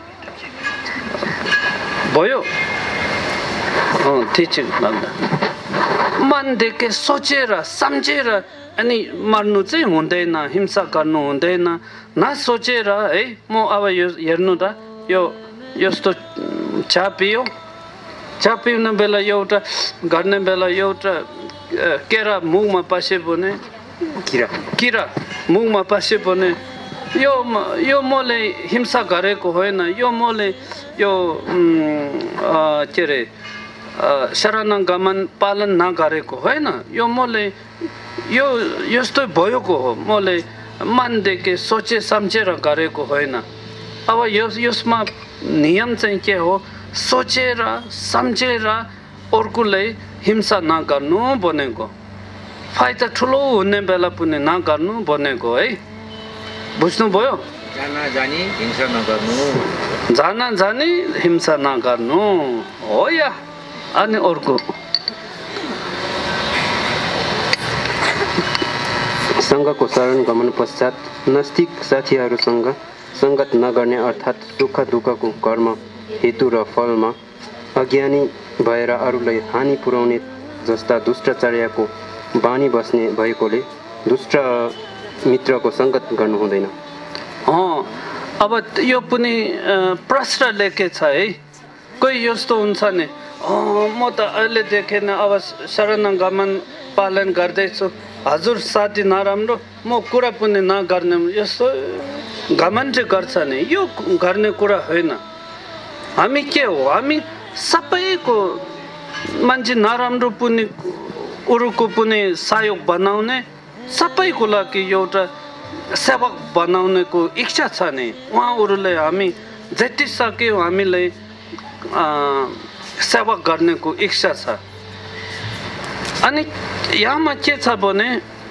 भयो टिचिङ लाग्दा मनदेखि सोचेर सम्झेर अनि मर्नु चाहिँ हुँदैन हिंसा गर्नु हुँदैन नसोचेर है म अब यो हेर्नु त यो यस्तो चिया पियो चिया पिउने बेला एउटा गर्ने बेला एउटा केरा मुखमा पस्यो भने किरा किरा मुखमा पस्यो भने यो यो मैले हिंसा गरेको होइन यो मैले यो के अरे शरणागमन पालन नगरेको होइन यो मैले यो यस्तो भएको हो मैले मनदेखि सोचे सम्झेर गरेको होइन अब यो यसमा नियम चाहिँ के हो सोचेर सम्झेर अर्कोलाई हिंसा नगर्नु भनेको फाइदा ठुलो हुने बेला पनि नगर्नु भनेको है बुझ्नुभयो जाना जानी हिंसा नगर्नु जाना जानी हिंसा नगर्नु हो या अनि अर्को सङ्घको शरण गमन पश्चात नास्तिक साथीहरूसँग सङ्गत नगर्ने अर्थात् सुख दुःखको कर्म हेतु र फलमा अज्ञानी भएर अरूलाई हानि पुर्याउने जस्ता दुष्टाचार्यको बानी बस्ने भएकोले दुष्ट मित्रको सङ्गत गर्नु हुँदैन अब यो पनि प्रश्न लेखेछ है कोही यस्तो हुन्छ नि म त अहिले देखेन अब शरणागमन पालन गर्दैछु हजुर साथी नराम्रो म कुरा पनि नगर्ने यस्तो घमण्ड गर्छ नि यो गर्ने कुरा होइन हामी के हो हामी सबैको मान्छे नराम्रो पनि अरूको पनि सहयोग बनाउने सबैको लागि एउटा सेवक बनाउनेको इच्छा छ नि उहाँहरूले हामी जति सक्यो हामीलाई सेवा गर्नेको इच्छा छ अनि यहाँमा के छ भने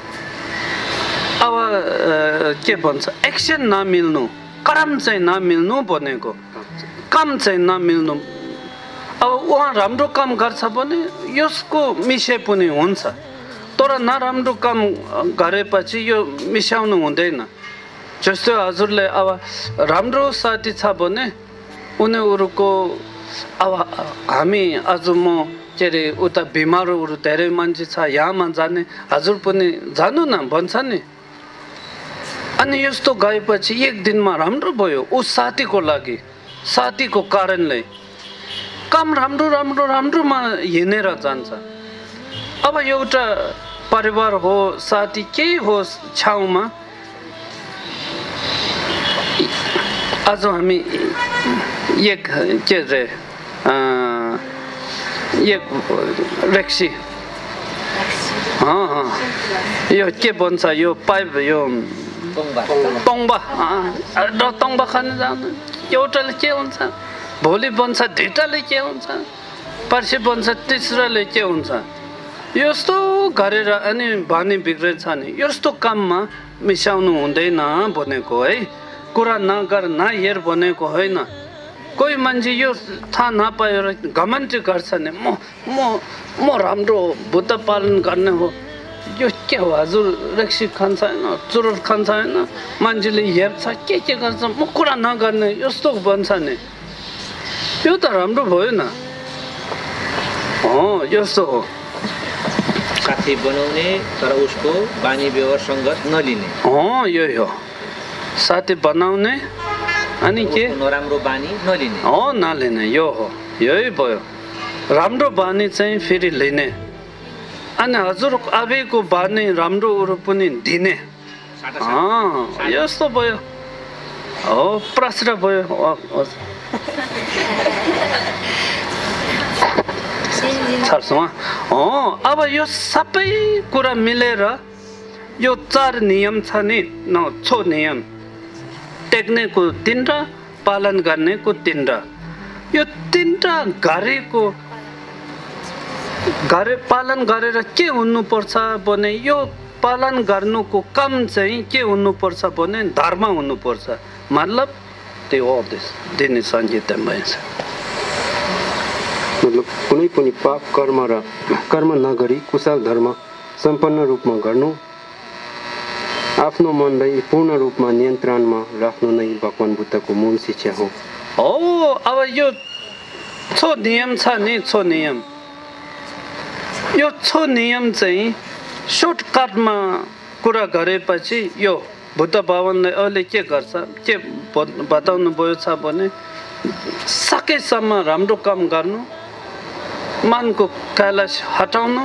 अब के भन्छ एक्सन नमिल्नु कर्म चाहिँ नमिल्नु भनेको काम चाहिँ नमिल्नु अब उहाँ राम्रो काम गर्छ भने यसको मिसाइ पनि हुन्छ तर नराम्रो काम गरेपछि यो मिसाउनु हुँदैन जस्तो हजुरले अब राम्रो साथी छ भने उनीहरूको अब हामी आज म के अरे उता बिमारहरू धेरै मान्छे छ यहाँमा जाने हजुर पनि जानु न भन्छ नि अनि यस्तो गएपछि एक दिनमा राम्रो भयो उस साथीको लागि साथीको कारणले काम राम्रो राम्रो राम्रोमा हिँडेर जान्छ अब एउटा परिवार हो साथी केही होस् छाउमा आज हामी एक के अरे एक रेक्सी यो के भन्छ यो पाइप यो तोङ्बा र तोङ्बा खान जानु एउटाले के हुन्छ भोलि बन्छ दुईटाले के हुन्छ पर्सि बन्छ तेस्राले के हुन्छ यस्तो गरेर अनि बानी बिग्रेछ नि यस्तो काममा मिसाउनु हुँदैन भनेको है कुरा नगर नहेर भनेको होइन कोही मान्छे यो थाहा नपाएर घमण्ड गर्छ नि म म म राम्रो बुद्ध पालन गर्ने हो यो के हो हजुर रेक्सी खान्छ होइन चुरोट खान्छ होइन मान्छेले हेर्छ के के गर्छ म कुरा नगर्ने यस्तो भन्छ नि यो त राम्रो भएन हो यस्तो हो साथी बनाउने तर उसको बानी व्यवहार सङ्गत नलिने हो यो हो साथी बनाउने अनि के नराम्रो बानी नलिने हो नलिने यो हो यही भयो राम्रो बानी चाहिँ फेरि लिने अनि हजुर अबैको बानी राम्रोहरू पनि दिने यस्तो भयो हो प्रश्न भयो हो अब यो सबै कुरा मिलेर यो चार नियम छ नि न छो नियम टेक्नेको तिनवटा पालन गर्नेको तिनवटा यो तिनवटा गरेको गरे पालन गरेर के हुनुपर्छ भने यो पालन गर्नुको काम चाहिँ के हुनुपर्छ भने धर्म हुनुपर्छ मतलब त्यो हो दिने सङ्गीत भएछ मतलब कुनै पनि पाप कर्म र कर्म नगरी कुशल धर्म सम्पन्न रूपमा गर्नु आफ्नो मनलाई पूर्ण रूपमा नियन्त्रणमा राख्नु नै भगवान बुद्धको मूल शिक्षा हो हो अब यो छो नियम छ नि छो नियम यो छो नियम चाहिँ सर्टकटमा कुरा गरेपछि यो बुद्ध भगवानले अहिले के गर्छ के बताउनु भयो छ भने सकेसम्म राम्रो काम गर्नु मनको कैलाश हटाउनु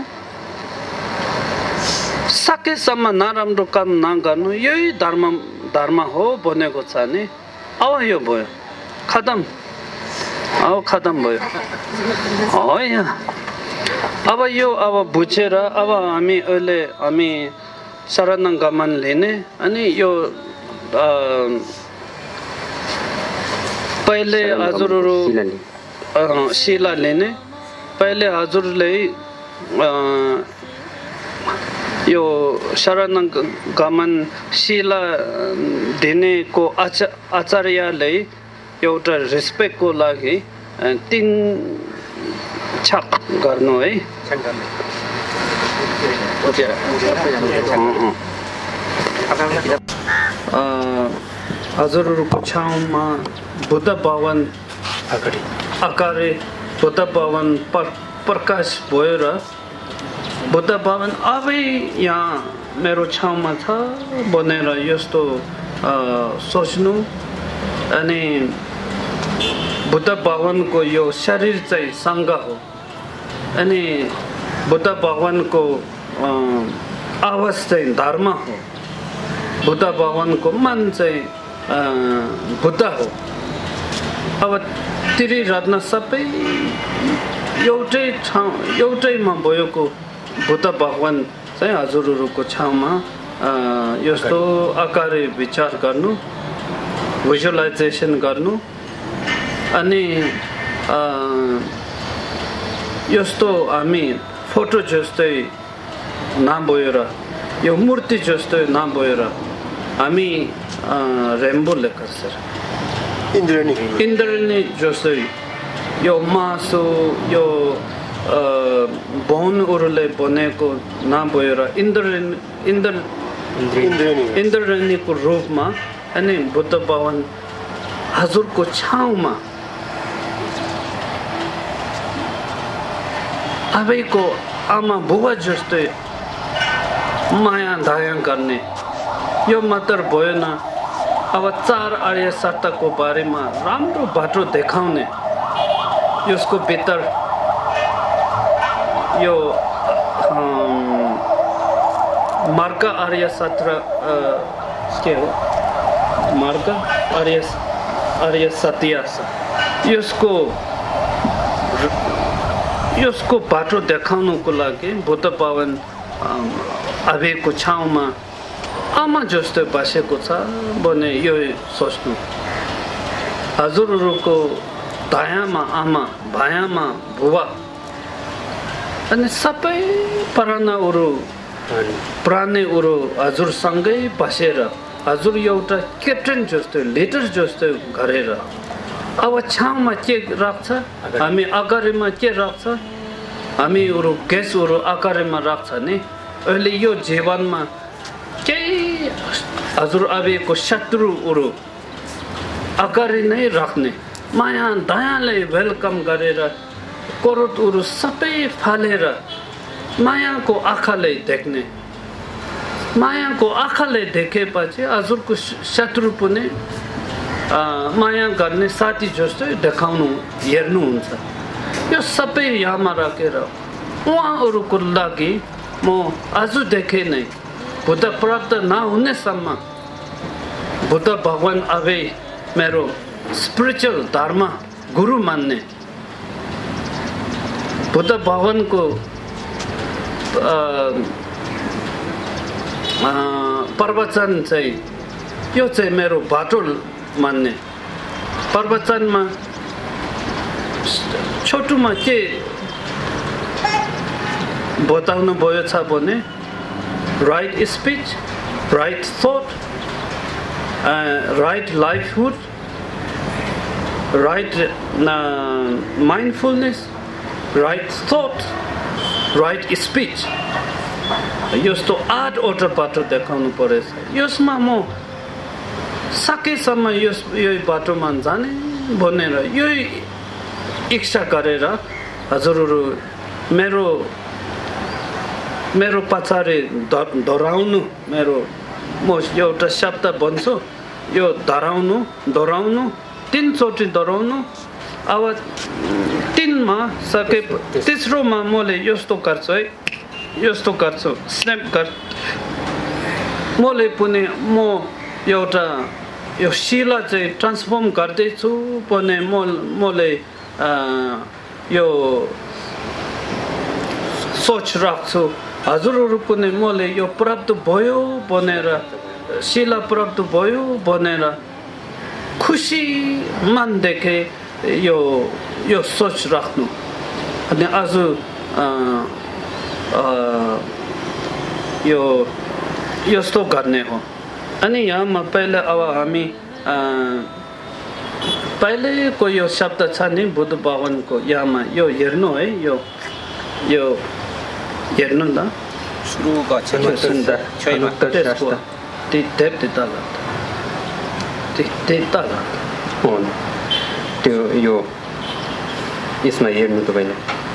सकेसम्म नराम्रो काम नगर्नु यही धर्म धर्म हो भनेको छ नि अब यो भयो खतम अब खतम भयो हो यहाँ अब यो अब बुझेर अब हामी अहिले हामी शरणगमन लिने अनि यो पहिले हजुरहरू शिला लिने पहिले हजुरले यो शरणगमन शिला दिनेको आचा आचार्यले एउटा रेस्पेक्टको लागि तिन छक गर्नु है हजुरहरूको छाउमा बुद्ध भवन अगाडि अगाडि बुद्ध भवन पर प्रकाश भएर बुद्ध भवन अबै यहाँ मेरो छाउमा छ भनेर यस्तो सोच्नु अनि बुद्ध भगवानको यो शरीर चाहिँ सङ्घ हो अनि बुद्ध भगवानको आवाज चाहिँ धर्म हो बुद्ध भगवानको मन चाहिँ बुद्ध हो अब त्रिरत्न सबै एउटै ठाउँ एउटैमा भएको बुद्ध भगवान चाहिँ हजुरहरूको छाउमा यस्तो आकारे विचार गर्नु भिजुअलाइजेसन गर्नु अनि यस्तो हामी फोटो जस्तै नभएर यो मूर्ति जस्तै नभएर हामी रेम्बो लेकर सर इन्द्रणी इन्द्रणी जस्तै यो मासु यो बोनहरूले बनेको नभएर इन्द्रणी इन्द्र इन्द्रणीको रूपमा अनि बुद्ध भगवान हजुरको छाउमा अबैको आमा बुबा जस्तै माया दया गर्ने यो मात्र भएन अब चार आर्य सत्ताको बारेमा राम्रो बाटो देखाउने यसको भित्र यो मार्ग आर्य सत्र के हो मार्ग आर्य आर्य सत्य यसको यसको बाटो देखाउनको लागि बुद्ध भगवान अबेको छाउमा आमा जस्तो बसेको छ भने यो सोच्नु हजुरहरूको दायाँमा आमा भायामा बुबा अनि सबै प्राणहरू प्राणीहरू हजुरसँगै बसेर हजुर एउटा क्याप्टेन जस्तो लिडर जस्तो गरेर अब छाउमा के राख्छ हामी अगाडिमा के राख्छ हामीहरू गेस्टहरू अगाडिमा राख्छ नि अहिले यो जीवनमा केही हजुर अबको शत्रुहरू अगाडि नै राख्ने माया दयाले वेलकम गरेर क्रोधहरू सबै फालेर मायाको आँखाले देख्ने मायाको आँखाले देखेपछि हजुरको शत्रु पनि माया गर्ने साथी जस्तो देखाउनु हेर्नुहुन्छ यो सबै यहाँमा राखेर उहाँहरूको लागि म आजदेखि नै बुद्ध प्राप्त नहुनेसम्म बुद्ध भगवान अबे मेरो स्पिरिचुअल धर्म गुरु मान्ने बुद्ध भगवानको प्रवचन चाहिँ यो चाहिँ मेरो बाटो मान्ने प्रवचनमा छोटोमा के बताउनु भयो छ भने right speech right thought right lifehood right mindfulness right thought right speech यस्तो आठवटा बाटो देखाउनु परेछ यसमा म सकेसम्म यस यो बाटोमा जाने भनेर यही इच्छा गरेर हजुरहरू मेरो मेरो पछाडि दोहोऱ्याउनु मेरो म एउटा शब्द भन्छु यो दोहोऱ्याउनु दोहोऱ्याउनु तिनचोटि दोहोऱ्याउनु अब तिनमा सके तेस्रोमा मैले यस्तो गर्छु है यस्तो गर्छु स्न्याप गर् मैले पनि म एउटा यो शिला चाहिँ ट्रान्सफर्म गर्दैछु भने म मैले यो सोच राख्छु हजुरहरू पनि मैले यो प्राप्त भयो भनेर शिला प्राप्त भयो भनेर खुसी मनदेखि यो यो सोच राख्नु अनि आज यो यस्तो गर्ने हो अनि यहाँमा पहिला अब हामी पहिलेको यो शब्द छ नि बुद्ध भगवानको यहाँमा यो हेर्नु है यो यो हेर्नु न सुरुको सुन्दा त्यसको त्यति तल त्यति तल त्यो यो यसमा हेर्नु तपाईँले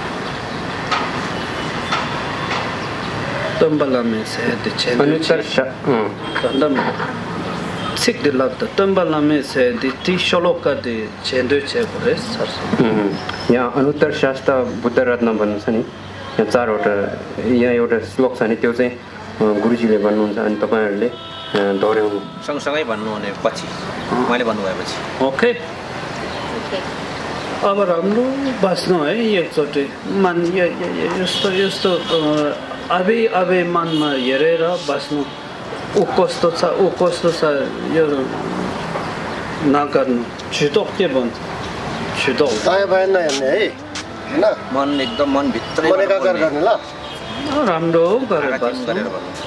Tombalame se de chen. अनुत्तर Kandam sik de lat tombalame se de ti sholoka de chen de che pore sar. यहाँ अनुत्तर शास्त्र बुद्ध रत्न भन्नु छ नि यहाँ चारवटा यहाँ एउटा श्लोक छ नि त्यो चाहिँ गुरुजीले भन्नुहुन्छ अनि तपाईहरुले दोहोर्याउनु सँगसँगै भन्नु भने पछि मैले भन्नु भएपछि ओके अब राम्रो बस्नु है एकचोटि मन यस्तो यस्तो अबे अबे मनमा हेरेर बस्नु ऊ कस्तो छ ऊ कस्तो छ यो नगर्नु छिटो के भन्छ छिटो दायाँ बायाँ नहेर्ने है हैन मन एकदम मन भित्रै मन एकाकार गर्ने ल राम्रो गरेर बस्नु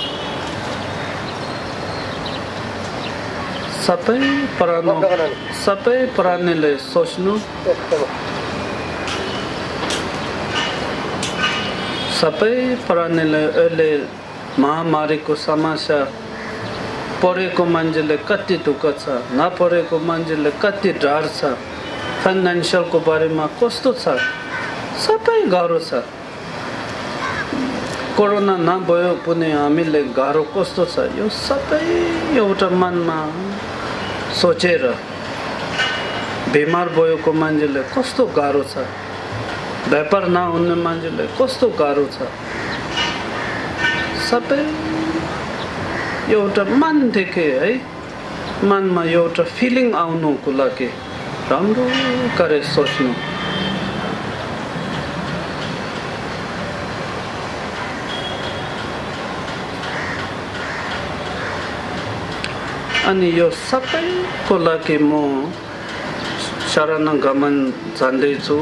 सबै पुरानो सबै पुरानोले सोच्नु सबै पुरानोले अहिले महामारीको समस्या पढेको मान्छेले कति दुःख छ नपढेको मान्छेले कति डर छ फाइनेन्सियलको बारेमा कस्तो छ सबै गाह्रो छ कोरोना नभयो पनि हामीले गाह्रो कस्तो छ यो सबै एउटा मनमा सोचेर बिमार भएको मान्छेले कस्तो गाह्रो छ व्यापार नहुने मान्छेले कस्तो गाह्रो छ सबै एउटा मनदेखि है मनमा एउटा फिलिङ आउनुको लागि राम्रो गरेर सोच्नु अनि यो सबैको लागि म शरणगमन जाँदैछु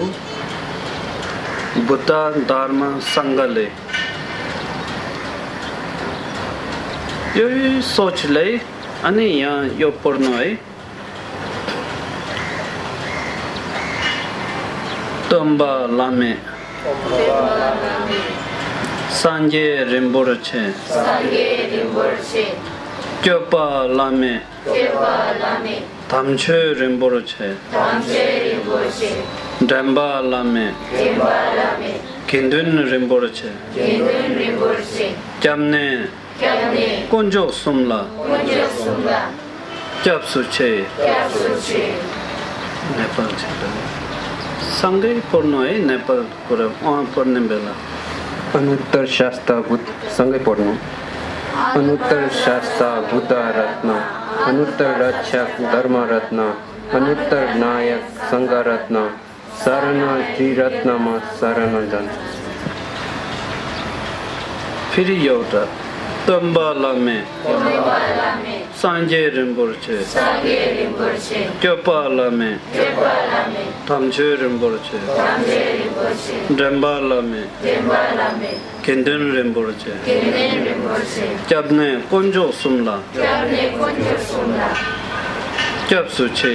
बुद्ध धर्म सङ्घले यो सोचले अनि यहाँ यो पढ्नु है तम्बा लामे सान्जे Rinpoche Kyopa Lame Tamche Rinpoche Damba Lame Kindun Rinpoche Kyamne Konjo Sumla Kyapsuche Nepal Sangai Porno है नेपाल कुरा वहाँ पढ्ने बेला अनुत्तर शास्त्र बुद्ध सँगै पढ्नु अनुत्तर शास्त्र बुद्ध रत्न अनुत्तर रक्षक धर्म रत्न अनुत्तर नायक संघ रत्न शरण त्रिरत्नमा शरण जान्छ फेरि एउटा तम्बा लामे सान्जे रिम्पोछे क्योपा लामे थाम्चे रिम्पोछे डम्बा लामे किन्दन रिम्पोछे क्याब्ने कोन्जो सुम्ला क्याप्सुचे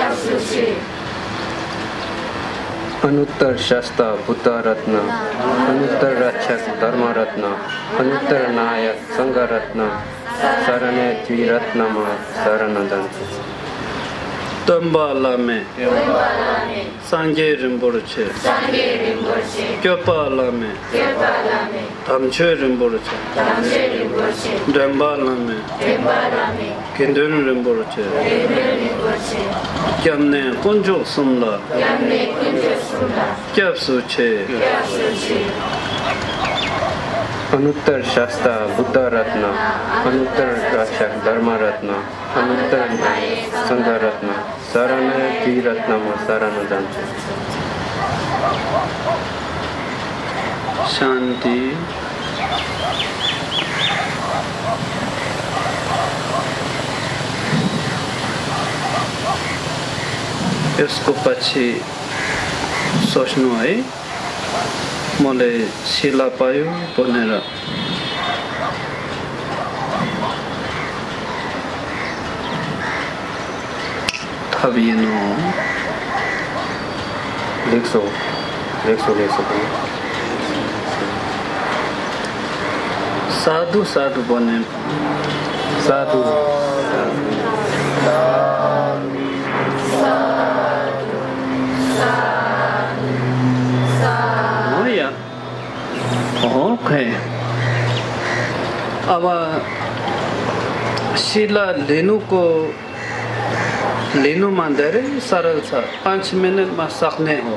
अनुत्तर शास्त्र बुद्ध रत्न अनुत्तर रक्षक धर्म रत्न अनुत्तर नायक संघ रत्न शरण त्रिरत्नमा शरण जान्छ तम्बा लामे सान्जे रिम्पोछे क्योपा लामे थाम्चे रिम्पोछे डम्बा लामे किन्दन रिम्पोछे क्याम्ने कोन्जो सुम्ला क्याप्सुचे अनुत्तर शास्त्र बुद्ध रत्न अनुत्तर रक्षक धर्म रत्न अनुत्तर संघ रत्न शरण त्रिरत्नमा शरण जान्छ शान्ति यसको पछि सोच्नु है मलाई शिला पायो भनेर थपिनु लेख्छौ लेख्छौ लेख्छौ साधु साधु बने साधु ओके अब शिला लिनुको लिनुमा धेरै सरल छ पाँच मिनटमा सक्ने हो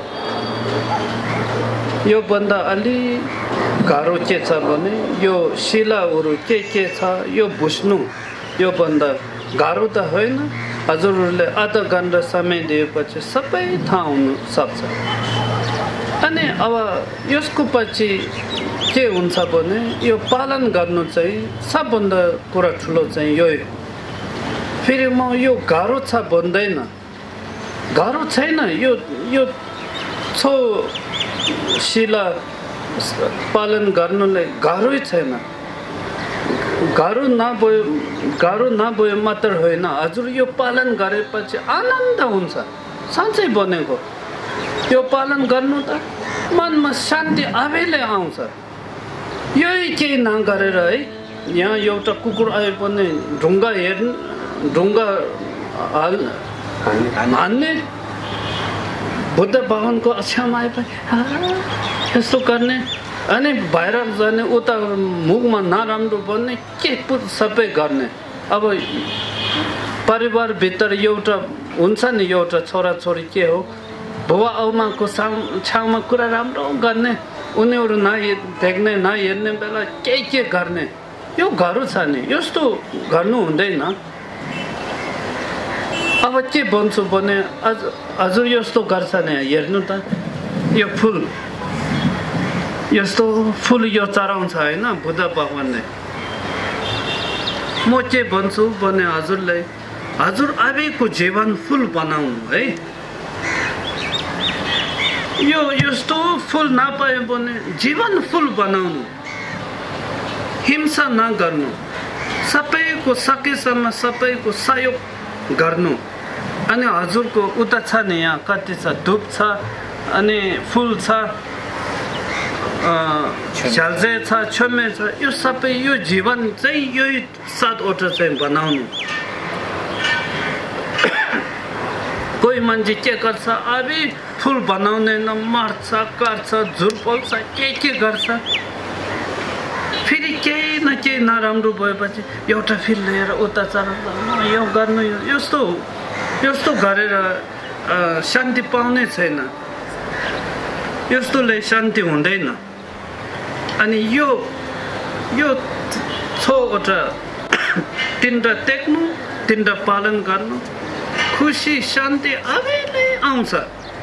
यो भन्दा अलि गाह्रो के छ भने यो शिलाहरू के के छ यो बुझ्नु यो भन्दा गाह्रो त होइन हजुरहरूले आधा घन्टा समय दिएपछि सबै थाहा हुन सक्छ अनि अब यसको पछि के हुन्छ भने यो पालन गर्नु चाहिँ सबभन्दा कुरा ठुलो चाहिँ यो फेरि म यो गाह्रो छ भन्दैन गाह्रो छैन यो यो छो शिला पालन गर्नुलाई गाह्रै छैन गाह्रो नभयो गाह्रो नभयो मात्र होइन हजुर यो पालन गरेपछि आनन्द हुन्छ साँच्चै बनेको यो पालन गर्नु त मनमा शान्ति आफैले आउँछ यही केही नगरेर है यहाँ एउटा कुकुर आयो भने ढुङ्गा हेर्नु ढुङ्गा हाल हान्ने बुद्ध भगवानको छेउमा आएपछि यस्तो गर्ने अनि बाहिर जाने उता मुखमा नराम्रो भन्ने के सबै गर्ने अब परिवारभित्र एउटा हुन्छ नि एउटा छोराछोरी के हो बुवा आमाको छेउमा कुरा राम्रो गर्ने उनीहरू नहे देख्ने नहेर्ने बेला के के गर्ने यो गाह्रो छ नि यस्तो गर्नु हुँदैन अब के भन्छु भने हजुर यस्तो गर्छ नि हेर्नु त यो फुल यस्तो फुल यो चढाउँछ होइन बुद्ध भगवानले म के भन्छु भने हजुरलाई हजुर आफैको जीवन फुल बनाउनु है यो यस्तो फुल नपायो भने जीवन फुल बनाउनु हिंसा नगर्नु सबैको सकेसम्म सबैको सहयोग गर्नु अनि हजुरको उता छ नि यहाँ कति छ धुप छ अनि फुल छ झ्याल्जे छ छमे छ यो सबै यो जीवन चाहिँ यही सातवटा चाहिँ बनाउनु कोही मान्छे के गर्छ अबि फुल बनाउँदैन मर्छ काट्छ झुर्पोल्छ के के गर्छ फेरि केही न केही नराम्रो भएपछि एउटा फिल लिएर उता चढाउँदा यो गर्नु यस्तो यस्तो गरेर शान्ति पाउने छैन यस्तोले शान्ति हुँदैन अनि यो यो छवटा तिनवटा देख्नु तिनवटा पालन गर्नु खुसी शान्ति आफैले आउँछ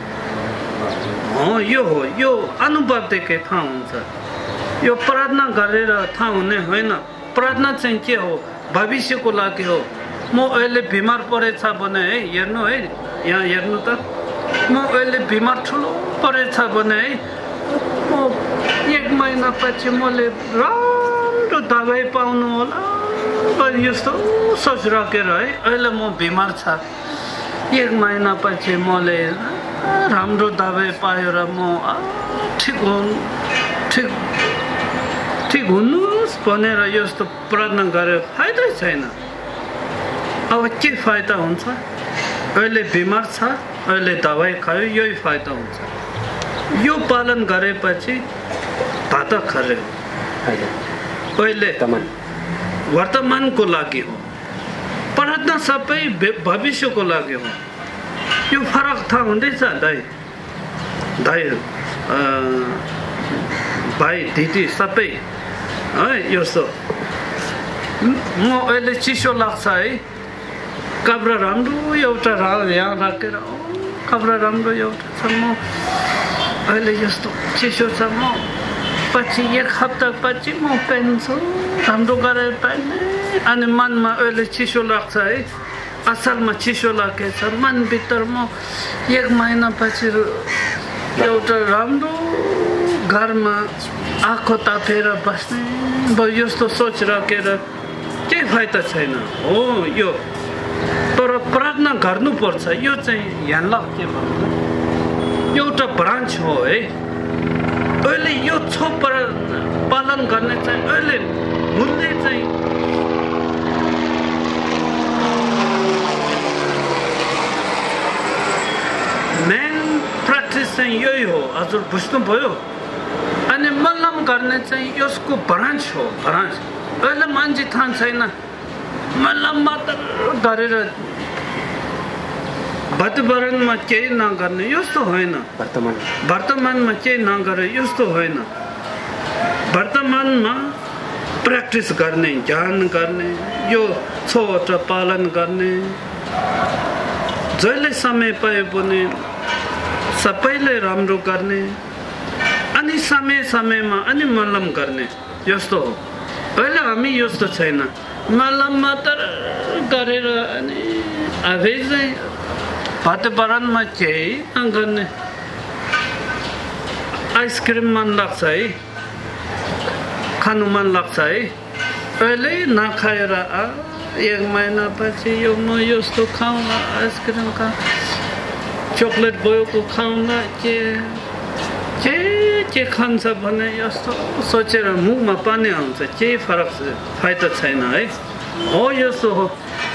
यो हो यो अनुभवदेखि थाहा हुन्छ यो प्रार्थना गरेर थाहा हुने होइन प्रार्थना चाहिँ के हो भविष्यको लागि हो म अहिले बिमार परेछ भने है हेर्नु है यहाँ हेर्नु त म अहिले बिमार ठुलो परेछ भने है म एक महिना पछि मैले राम्रो दबाई पाउनु होला यस्तो सोच राखेर है अहिले म बिमार छ एक महिना पछि मैले राम्रो दबाई पाएर म ठिक हुनु ठिक ठिक हुनुहोस् भनेर यस्तो प्रार्थना गरेर फाइदै छैन अब के फाइदा हुन्छ अहिले बिमार छ अहिले दबाई खायो यही फाइदा हुन्छ यो पालन गरेपछि भात खर्यो अहिले वर्तमानको लागि हो प्रार्थना सबै भविष्यको लागि हो यो फरक थाहा हुँदैछ दाइ दाइ भाइ दिदी सबै है यस्तो म अहिले चिसो लाग्छ है कपडा राम्रो एउटा यहाँ राखेर कपडा राम्रो एउटा छ म अहिले यस्तो चिसो छ म पछि एक हप्ता पछि म पेन्छु राम्रो गरेर पाइने अनि मनमा अहिले चिसो लाग्छ है असलमा चिसो लागेछ मनभित्र म एक महिना पछि एउटा राम्रो घरमा आँखो तापेर बस्ने अब यस्तो सोच राखेर केही फाइदा छैन हो यो तर प्रार्थना गर्नुपर्छ यो चाहिँ यहाँ के भन्नु एउटा ब्रान्च हो है अहिले यो छो पालन गर्ने चाहिँ अहिले मूल्य चाहिँ मेन प्र्याक्टिस चाहिँ यही हो हजुर बुझ्नुभयो अनि मल्लम गर्ने चाहिँ यसको ब्रान्च हो ब्रान्च अहिले मान्छे थाहा छैन मल्लम मात्र गरेर वातावरणमा केही नगर्ने यस्तो होइन वर्तमान वर्तमानमा केही नगरे यस्तो होइन वर्तमानमा प्र्याक्टिस गर्ने ज्ञान गर्ने यो छवटा पालन गर्ने जहिले समय पाए पनि सबैले राम्रो गर्ने अनि समय समयमा अनि मलम गर्ने यस्तो हो अहिले हामी यस्तो छैन मलम मात्र गरेर अनि आफैले वातावरणमा केही नगर्ने आइसक्रिम मन लाग्छ है खानु मन लाग्छ है अहिले नखाएर एक महिना पछि यो म यस्तो खाउँला आइसक्रिम खा चकलेट बोको खाउँला के के के खान्छ भने यस्तो सोचेर मुखमा पानी आउँछ केही फरक फाइदा छैन है हो यस्तो हो